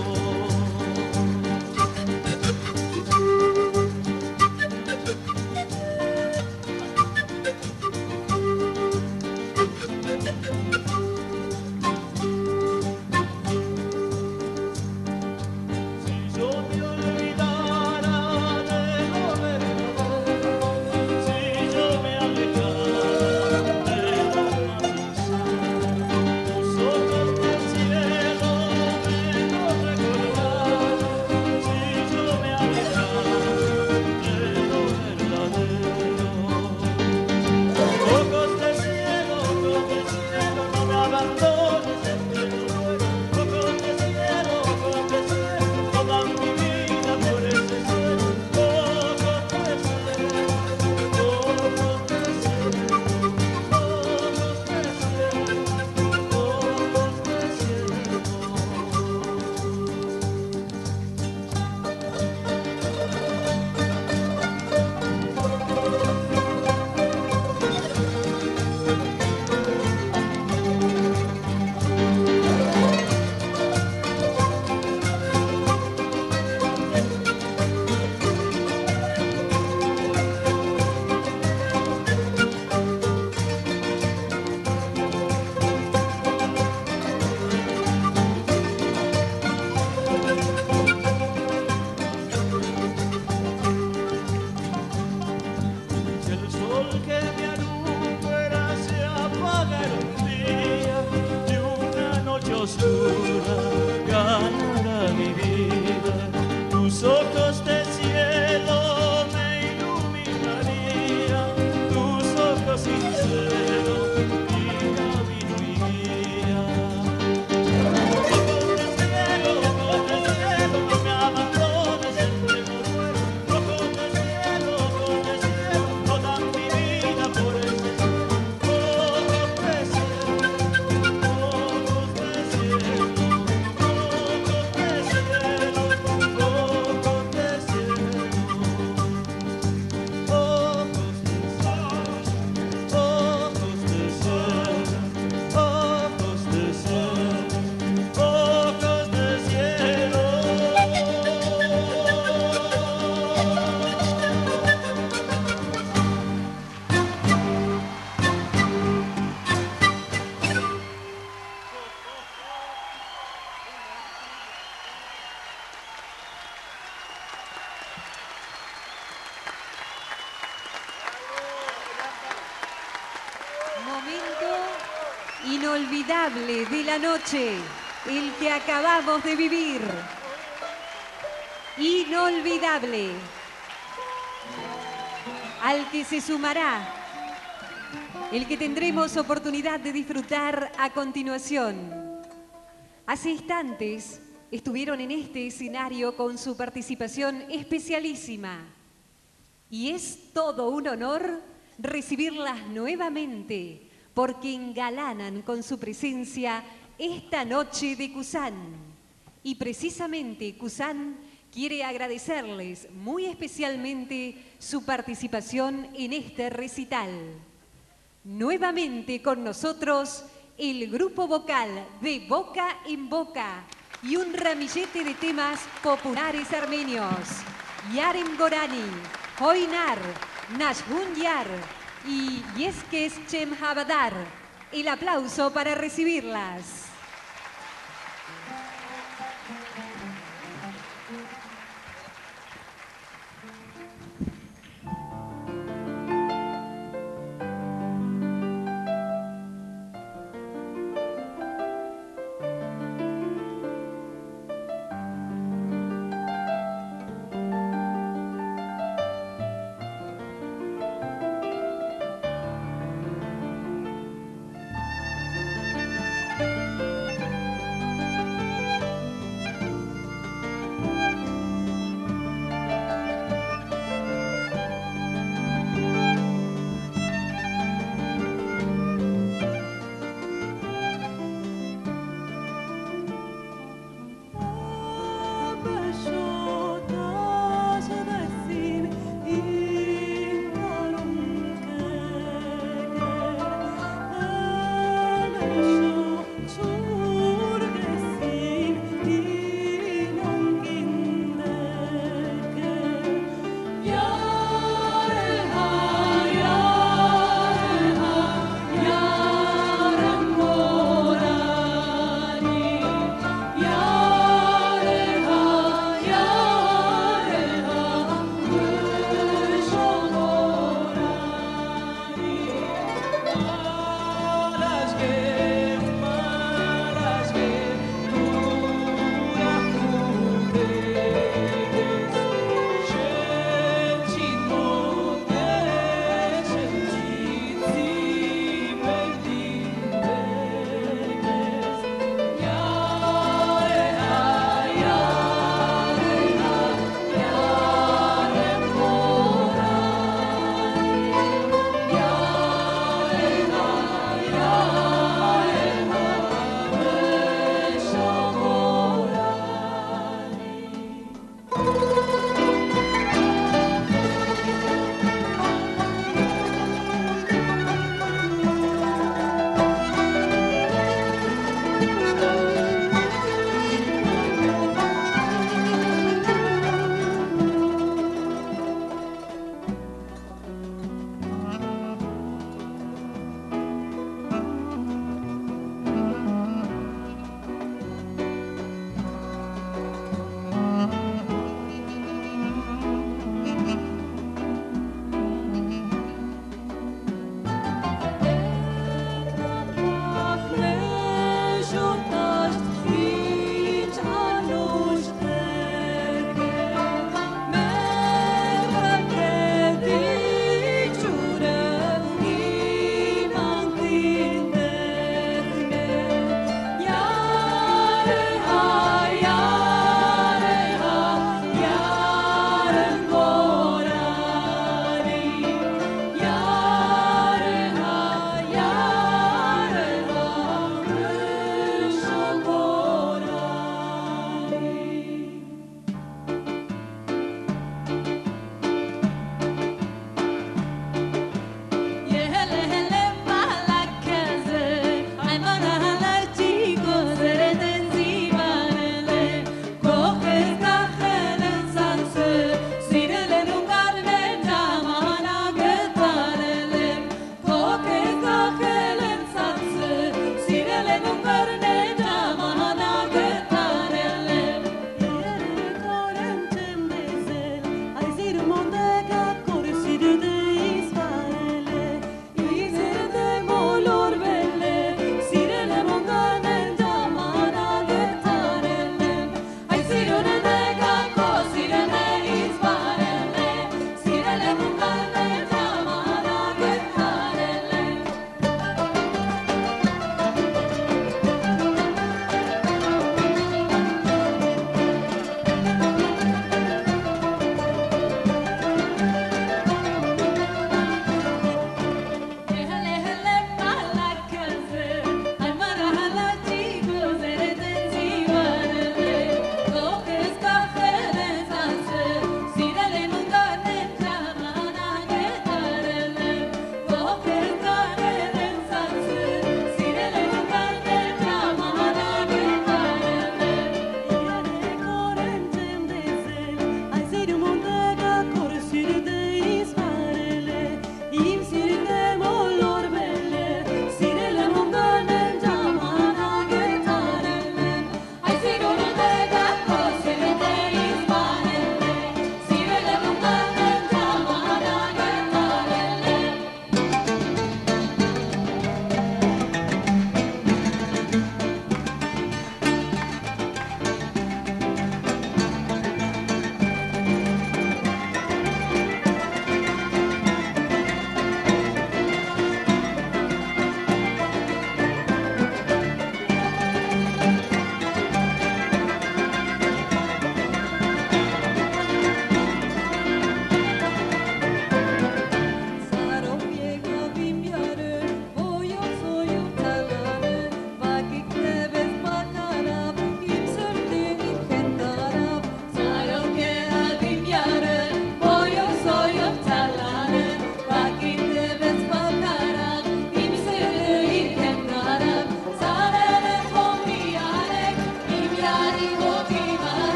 inolvidable de la noche, el que acabamos de vivir. Inolvidable. Al que se sumará, el que tendremos oportunidad de disfrutar a continuación. Hace instantes estuvieron en este escenario con su participación especialísima. Y es todo un honor recibirlas nuevamente, porque engalanan con su presencia esta noche de Cusán. Y precisamente Cusán quiere agradecerles muy especialmente su participación en este recital. Nuevamente con nosotros el grupo vocal de Boca en Boca y un ramillete de temas populares armenios. Yarem Gorani, Hoynar, Nashgun Yar y Yeskes Chem Habadar. El aplauso para recibirlas. Thank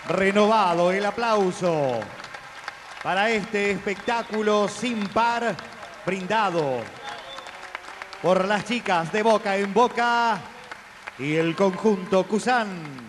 renovado el aplauso para este espectáculo sin par brindado por las chicas de Boca en Boca y el conjunto Cusán.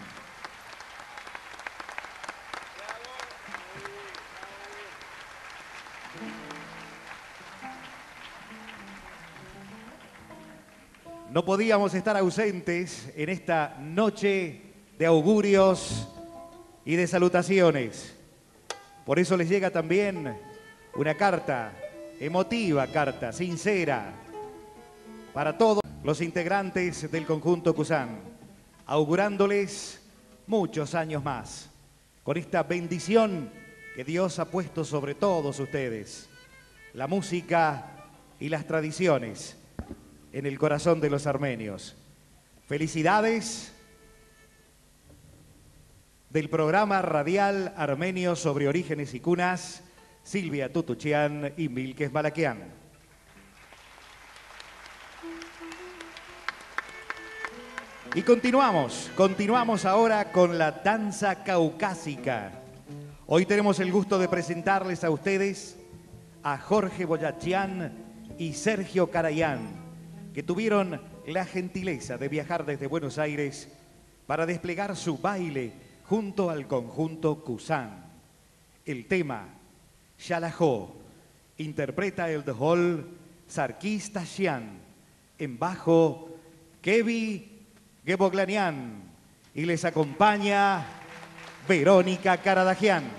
No podíamos estar ausentes en esta noche de augurios y de salutaciones. Por eso les llega también una carta, emotiva carta, sincera, para todos los integrantes del conjunto Cusán, augurándoles muchos años más, con esta bendición que Dios ha puesto sobre todos ustedes, la música y las tradiciones en el corazón de los armenios. Felicidades del programa radial armenio sobre orígenes y cunas, Silvia Tutuchian y Milkes Malakian. Y continuamos, continuamos ahora con la danza caucásica. Hoy tenemos el gusto de presentarles a ustedes a Jorge Boyachian y Sergio Carayán, que tuvieron la gentileza de viajar desde Buenos Aires para desplegar su baile junto al conjunto Cusán. El tema Shalajó interpreta el dhol Sarkis Tashian, en bajo Kevi Geboglanian, y les acompaña Verónica Karadagian.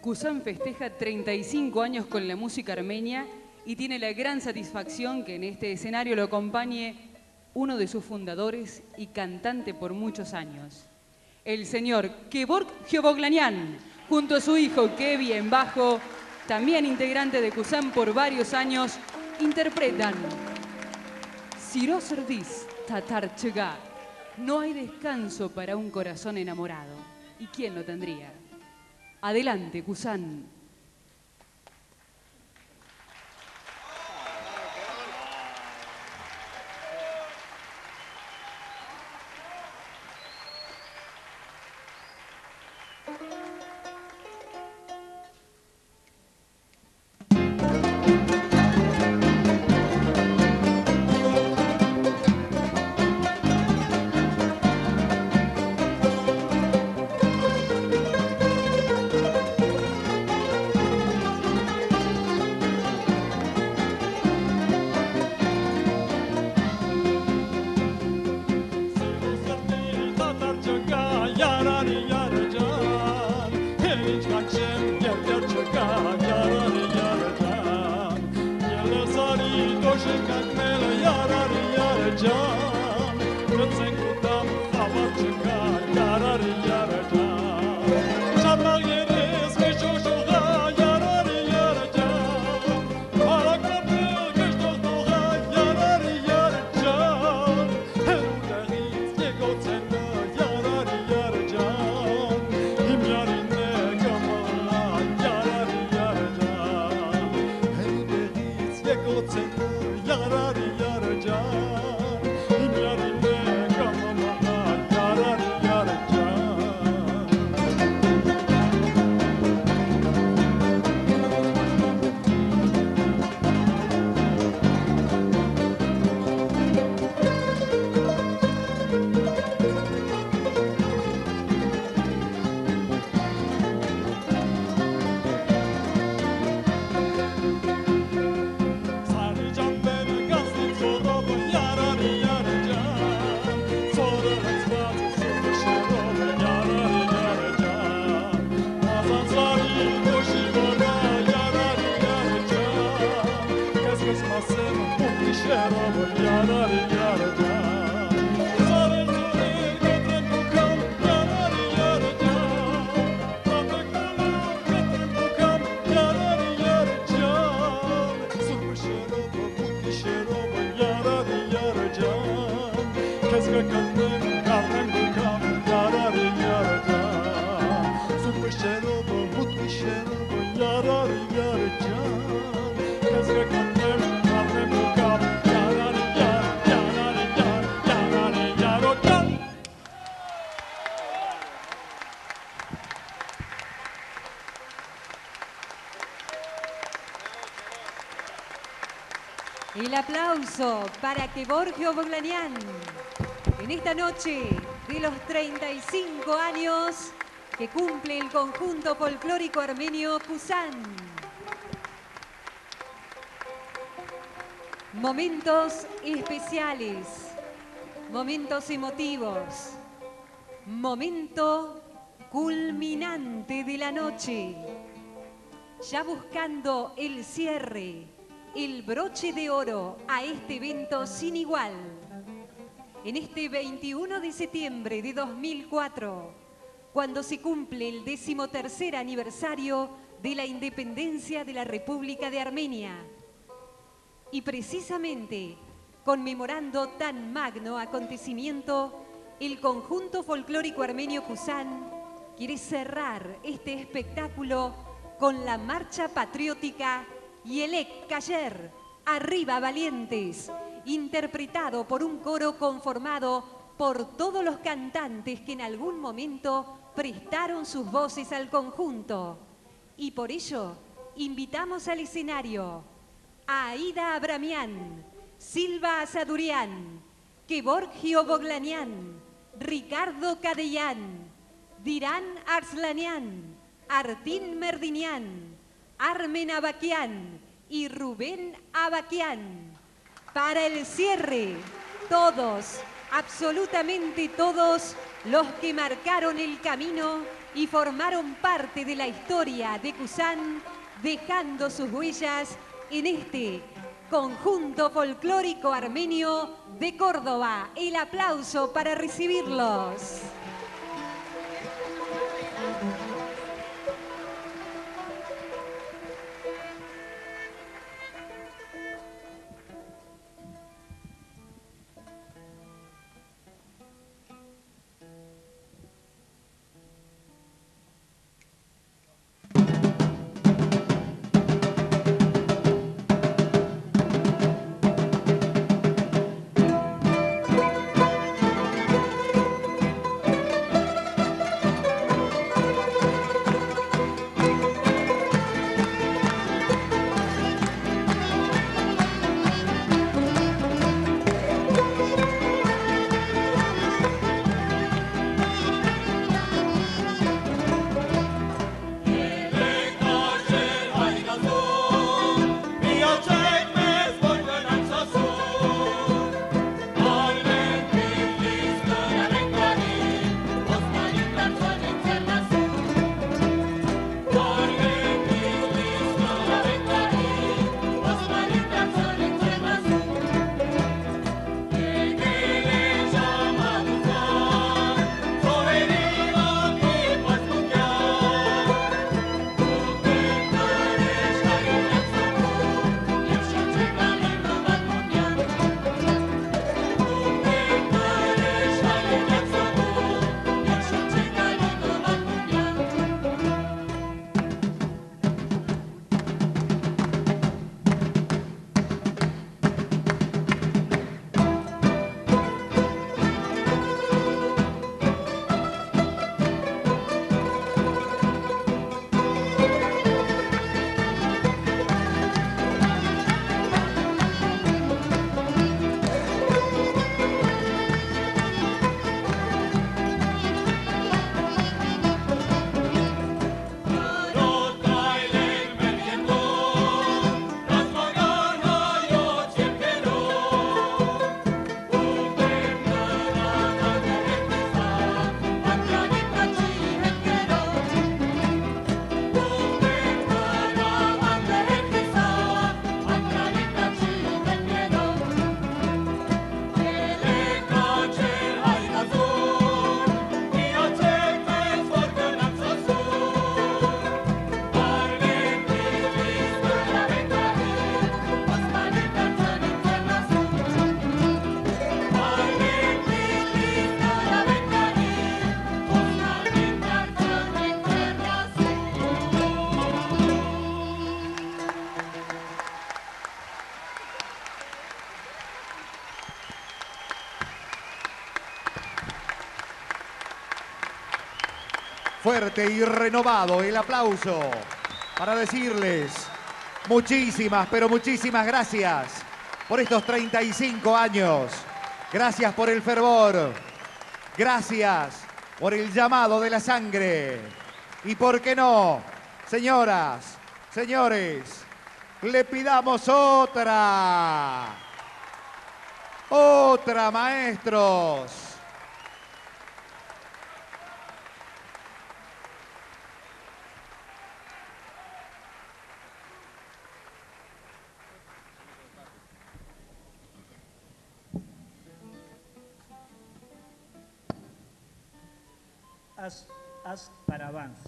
Kusan festeja treinta y cinco años con la música armenia y tiene la gran satisfacción que en este escenario lo acompañe uno de sus fundadores y cantante por muchos años, el señor Kevork Gioboglanian, junto a su hijo Kevi en bajo, también integrante de Kusan por varios años, interpretan Siroserdis Tatarchega. No hay descanso para un corazón enamorado. ¿Y quién lo tendría? Adelante, Kusan. El aplauso para Kevork Gioboglanian en esta noche de los treinta y cinco años que cumple el conjunto folclórico armenio Kusan. Momentos especiales, momentos emotivos, momento culminante de la noche, ya buscando el cierre, el broche de oro a este evento sin igual. En este veintiuno de septiembre de dos mil cuatro, cuando se cumple el decimotercer aniversario de la independencia de la República de Armenia. Y precisamente, conmemorando tan magno acontecimiento, el conjunto folclórico armenio Kusan quiere cerrar este espectáculo con la marcha patriótica Yelek Kayer, Arriba Valientes, interpretado por un coro conformado por todos los cantantes que en algún momento prestaron sus voces al conjunto. Y por ello, invitamos al escenario a Aida Abramian, Silva Asadurian, Kevork Gioboglanian, Ricardo Cadellán, Diran Arslanian, Artin Merdinian, Armen Abaquian y Rubén Abaquian. Para el cierre, todos, absolutamente todos los que marcaron el camino y formaron parte de la historia de Cusán, dejando sus huellas en este conjunto folclórico armenio de Córdoba. El aplauso para recibirlos. Fuerte y renovado el aplauso para decirles muchísimas, pero muchísimas gracias por estos treinta y cinco años. Gracias por el fervor. Gracias por el llamado de la sangre. Y por qué no, señoras, señores, le pidamos otra. Otra, maestros. As, as Paravans.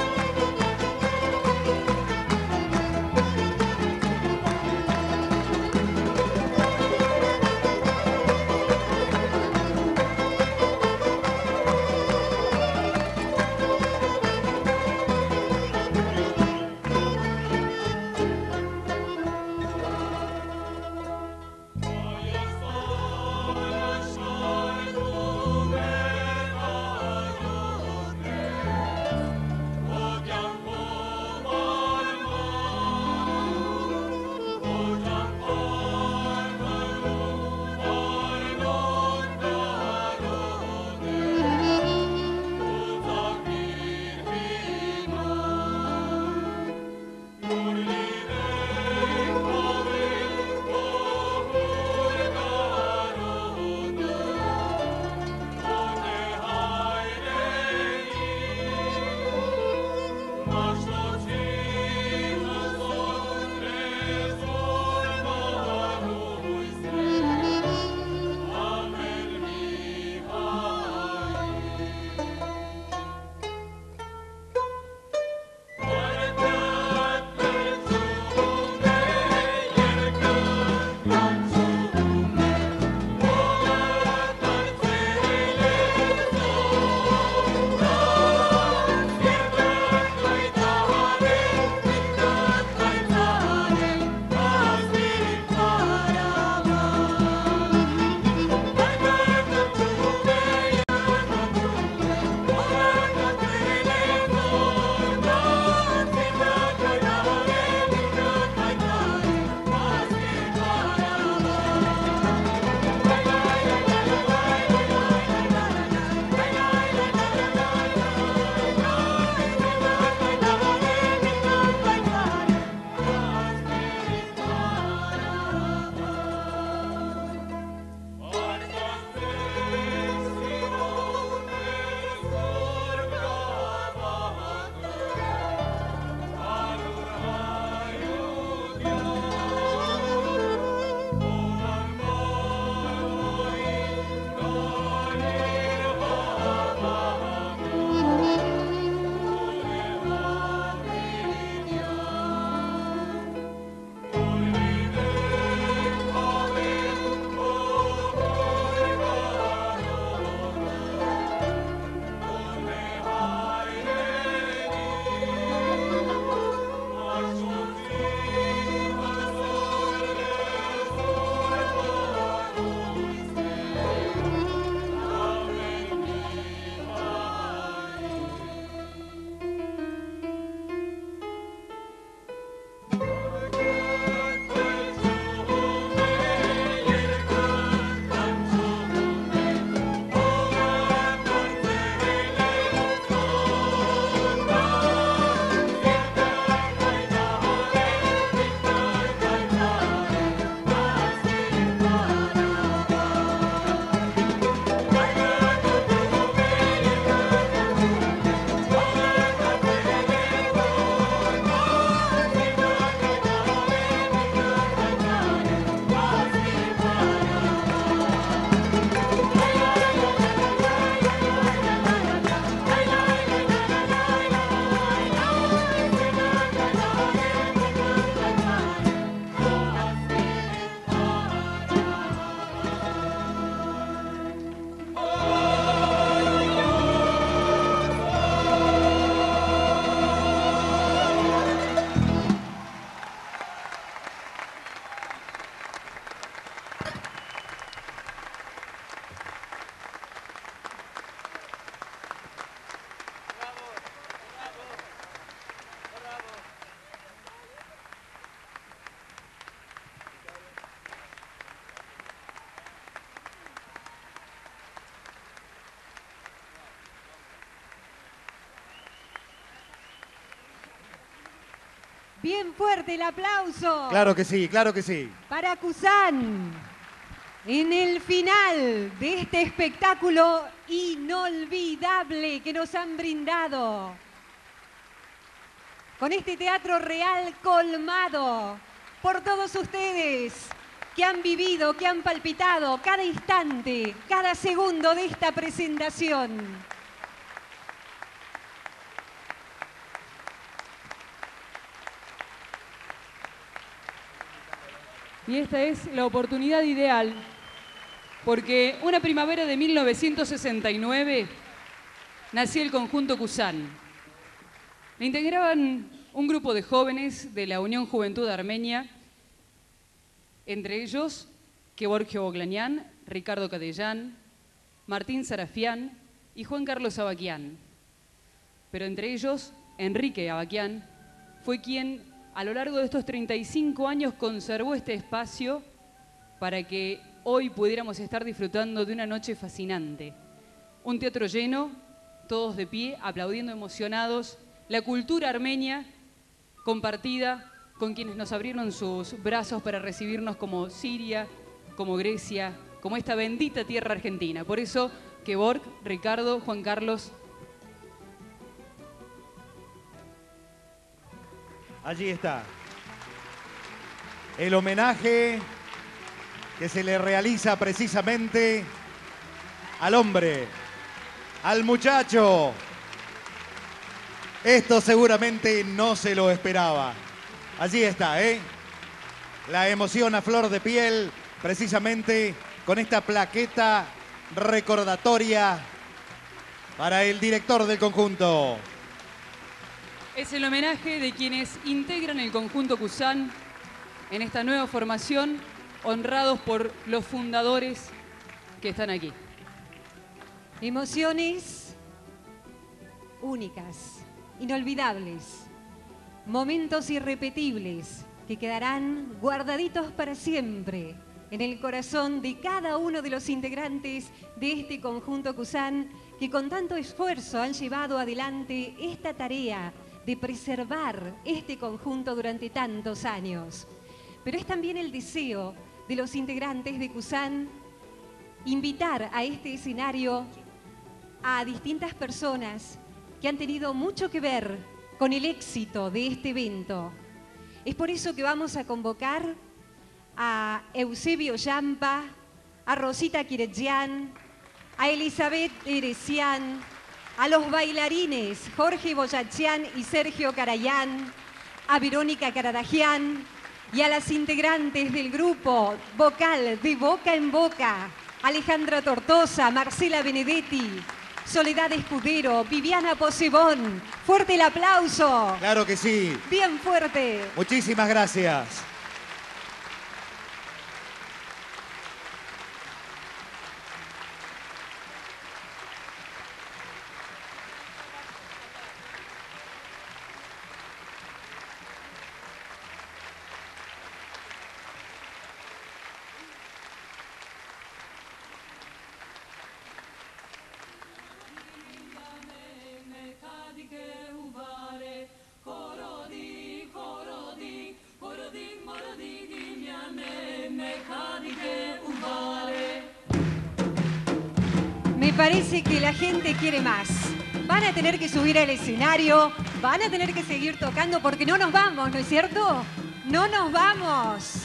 Thank Bien fuerte el aplauso. Claro que sí, claro que sí. Para Cusán, en el final de este espectáculo inolvidable que nos han brindado. Con este teatro real colmado por todos ustedes que han vivido, que han palpitado cada instante, cada segundo de esta presentación. Y esta es la oportunidad ideal, porque una primavera de mil novecientos sesenta y nueve nació el conjunto Cusán. Le integraban un grupo de jóvenes de la Unión Juventud Armenia, entre ellos Georgio Boglanian, Ricardo Cadellán, Martín Sarafián y Juan Carlos Abaquián. Pero entre ellos, Enrique Abaquián fue quien a lo largo de estos treinta y cinco años conservó este espacio para que hoy pudiéramos estar disfrutando de una noche fascinante. Un teatro lleno, todos de pie, aplaudiendo emocionados, la cultura armenia compartida con quienes nos abrieron sus brazos para recibirnos como Siria, como Grecia, como esta bendita tierra argentina. Por eso, Georg, Ricardo, Juan Carlos. Allí está. El homenaje que se le realiza precisamente al hombre, al muchacho. Esto seguramente no se lo esperaba. Allí está, ¿eh? La emoción a flor de piel, precisamente con esta plaqueta recordatoria para el director del conjunto. Es el homenaje de quienes integran el conjunto Cusán en esta nueva formación, honrados por los fundadores que están aquí. Emociones únicas, inolvidables, momentos irrepetibles que quedarán guardaditos para siempre en el corazón de cada uno de los integrantes de este conjunto Cusán que con tanto esfuerzo han llevado adelante esta tarea de preservar este conjunto durante tantos años. Pero es también el deseo de los integrantes de Cusán invitar a este escenario a distintas personas que han tenido mucho que ver con el éxito de este evento. Es por eso que vamos a convocar a Eusebio Yampa, a Rosita Kiretjian, a Elizabeth Eresian, a los bailarines Jorge Boyachian y Sergio Carayán, a Verónica Caradagian y a las integrantes del grupo vocal de Boca en Boca, Alejandra Tortosa, Marcela Benedetti, Soledad Escudero, Viviana Posebón. Fuerte el aplauso. Claro que sí. Bien fuerte. Muchísimas gracias. Me parece que la gente quiere más. Van a tener que subir al escenario, van a tener que seguir tocando porque no nos vamos, ¿no es cierto? No nos vamos.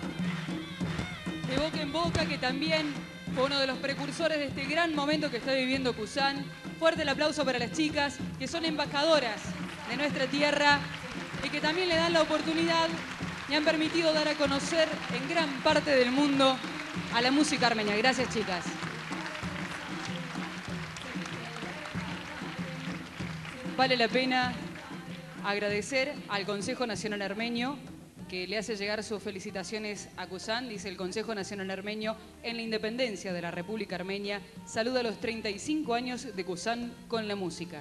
De Boca en Boca, que también fue uno de los precursores de este gran momento que está viviendo Cusán. Fuerte el aplauso para las chicas, que son embajadoras de nuestra tierra y que también le dan la oportunidad y han permitido dar a conocer en gran parte del mundo a la música armenia. Gracias, chicas. Vale la pena agradecer al Consejo Nacional Armenio, que le hace llegar sus felicitaciones a Cusán. Dice el Consejo Nacional Armenio, en la independencia de la República Armenia, saluda los treinta y cinco años de Cusán con la música.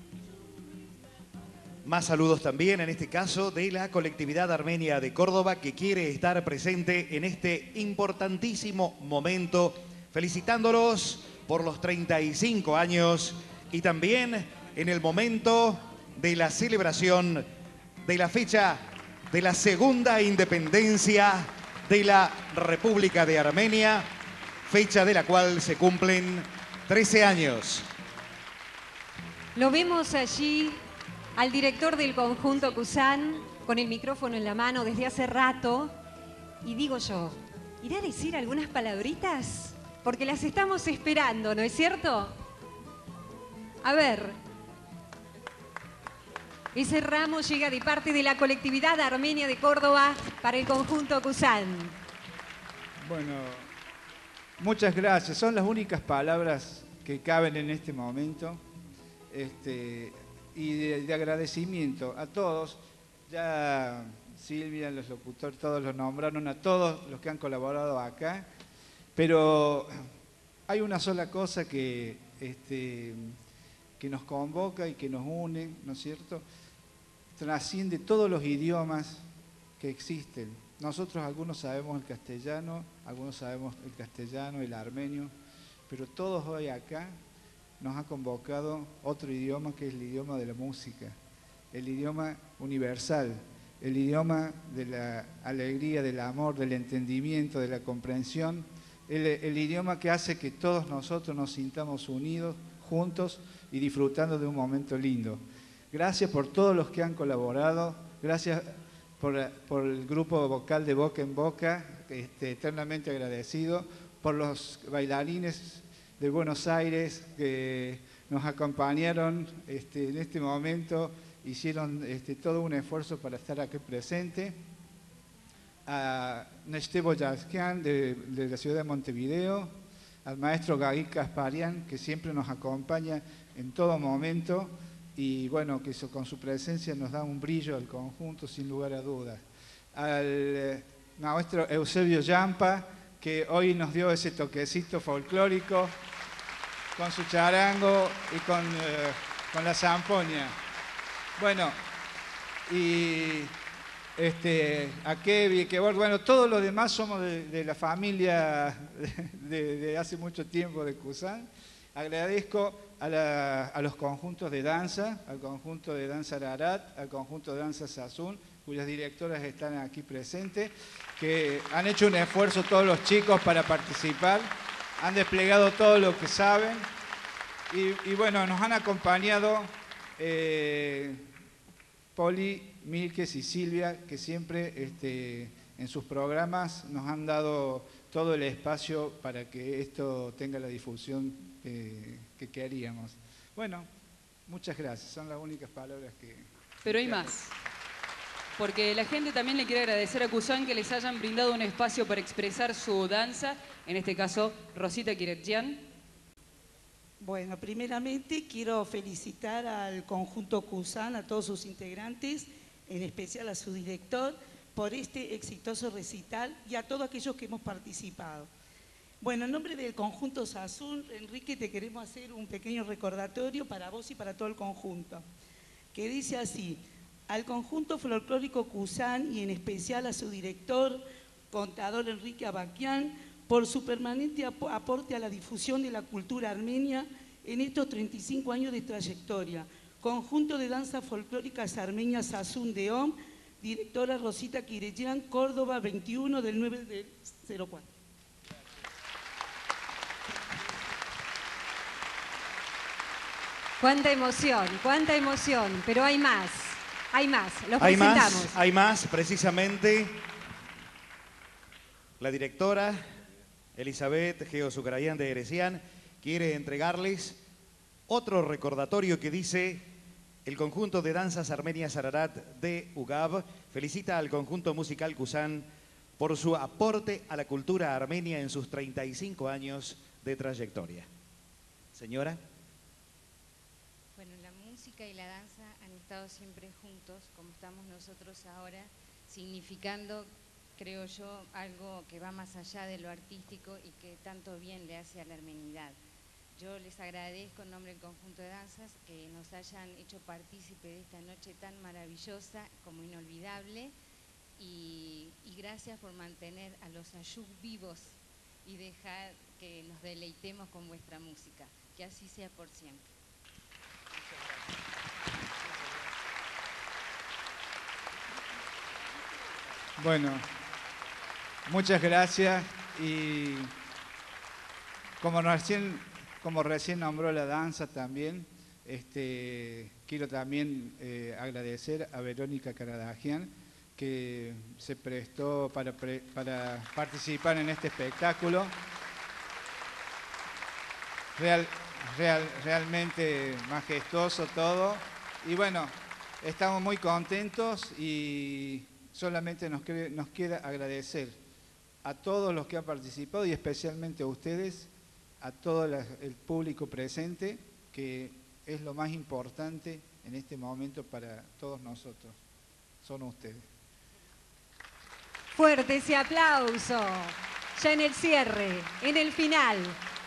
Más saludos también, en este caso, de la colectividad armenia de Córdoba, que quiere estar presente en este importantísimo momento, felicitándolos por los treinta y cinco años y también en el momento de la celebración de la fecha de la segunda independencia de la República de Armenia, fecha de la cual se cumplen trece años. Lo vemos allí al director del conjunto Cusán con el micrófono en la mano desde hace rato. Y digo yo, ¿irá a decir algunas palabritas? Porque las estamos esperando, ¿no es cierto? A ver. Ese ramo llega de parte de la colectividad armenia de Córdoba para el conjunto Cusán. Bueno, muchas gracias. Son las únicas palabras que caben en este momento. Este, y de, de agradecimiento a todos. Ya Silvia, los locutores, todos los nombraron, a todos los que han colaborado acá. Pero hay una sola cosa que, este, que nos convoca y que nos une, ¿no es cierto? Trasciende todos los idiomas que existen. Nosotros algunos sabemos el castellano, algunos sabemos el castellano, el armenio, pero todos hoy acá nos ha convocado otro idioma, que es el idioma de la música, el idioma universal, el idioma de la alegría, del amor, del entendimiento, de la comprensión, el, el idioma que hace que todos nosotros nos sintamos unidos, juntos y disfrutando de un momento lindo. Gracias por todos los que han colaborado, gracias por, por el grupo vocal de Boca en Boca, este, eternamente agradecido, por los bailarines de Buenos Aires que nos acompañaron este, en este momento, hicieron este, todo un esfuerzo para estar aquí presente. A Nestevo Yazkian de, de la ciudad de Montevideo, al maestro Gagui Kasparian, que siempre nos acompaña en todo momento y bueno, que eso, con su presencia nos da un brillo al conjunto sin lugar a dudas. Al eh, maestro Eusebio Yampa, que hoy nos dio ese toquecito folclórico con su charango y con, eh, con la zampoña. Bueno, y este, a Kevi, que bueno, todos los demás somos de, de la familia de, de hace mucho tiempo de Cusán. Agradezco a, la, a los conjuntos de danza, al conjunto de danza Ararat, al conjunto de danza Sazún, cuyas directoras están aquí presentes, que han hecho un esfuerzo todos los chicos para participar, han desplegado todo lo que saben y, y bueno, nos han acompañado eh, Poli, Milkes y Silvia, que siempre este, en sus programas nos han dado todo el espacio para que esto tenga la difusión eh, que queríamos. Bueno, muchas gracias, son las únicas palabras que... Pero hay más, porque la gente también le quiere agradecer a Cusán que les hayan brindado un espacio para expresar su danza, en este caso Rosita Kiretjian. Bueno, primeramente quiero felicitar al conjunto Cusán, a todos sus integrantes, en especial a su director, por este exitoso recital y a todos aquellos que hemos participado. Bueno, en nombre del conjunto Sazún, Enrique, te queremos hacer un pequeño recordatorio para vos y para todo el conjunto, que dice así: al conjunto folclórico Cusán y en especial a su director, contador Enrique Abaquián, por su permanente ap- aporte a la difusión de la cultura armenia en estos treinta y cinco años de trayectoria. Conjunto de danzas folclóricas armenias Sazún de Om, directora Rosita Kiretjian, Córdoba, veintiuno del nueve del cero cuatro. Cuánta emoción, cuánta emoción, pero hay más, hay más, los Hay presentamos. más, hay más, precisamente la directora Elizabeth Geo Zucarayan de Eresian quiere entregarles otro recordatorio que dice: el conjunto de danzas armenias Ararat de U G A B felicita al conjunto musical Cusán por su aporte a la cultura armenia en sus treinta y cinco años de trayectoria. Señora. Bueno, la música y la danza han estado siempre juntos, como estamos nosotros ahora, significando, creo yo, algo que va más allá de lo artístico y que tanto bien le hace a la armenidad. Yo les agradezco en nombre del conjunto de danzas que nos hayan hecho partícipe de esta noche tan maravillosa como inolvidable y, y gracias por mantener a los ayuk vivos y dejar que nos deleitemos con vuestra música. Que así sea por siempre. Bueno, muchas gracias y como recién, como recién nombró la danza también, este, quiero también eh, agradecer a Verónica Karadagian que se prestó para, pre, para participar en este espectáculo. Real, real, realmente majestuoso todo y bueno, estamos muy contentos y solamente nos, quiere, nos queda agradecer a todos los que han participado y especialmente a ustedes, a todo la, el público presente, que es lo más importante en este momento para todos nosotros, son ustedes. Fuerte ese aplauso, ya en el cierre, en el final.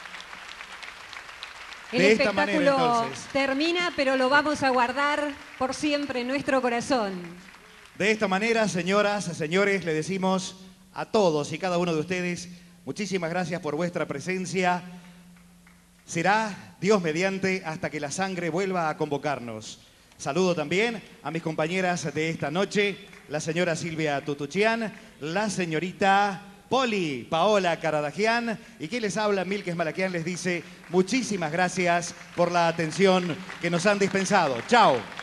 El De esta espectáculo manera, entonces, termina, pero lo vamos a guardar por siempre en nuestro corazón. De esta manera, señoras, señores, le decimos a todos y cada uno de ustedes, muchísimas gracias por vuestra presencia. Será Dios mediante hasta que la sangre vuelva a convocarnos. Saludo también a mis compañeras de esta noche, la señora Silvia Tutuchian, la señorita Poli Paola Karadagian y quien les habla, Milkes Malaquian, les dice muchísimas gracias por la atención que nos han dispensado. Chao.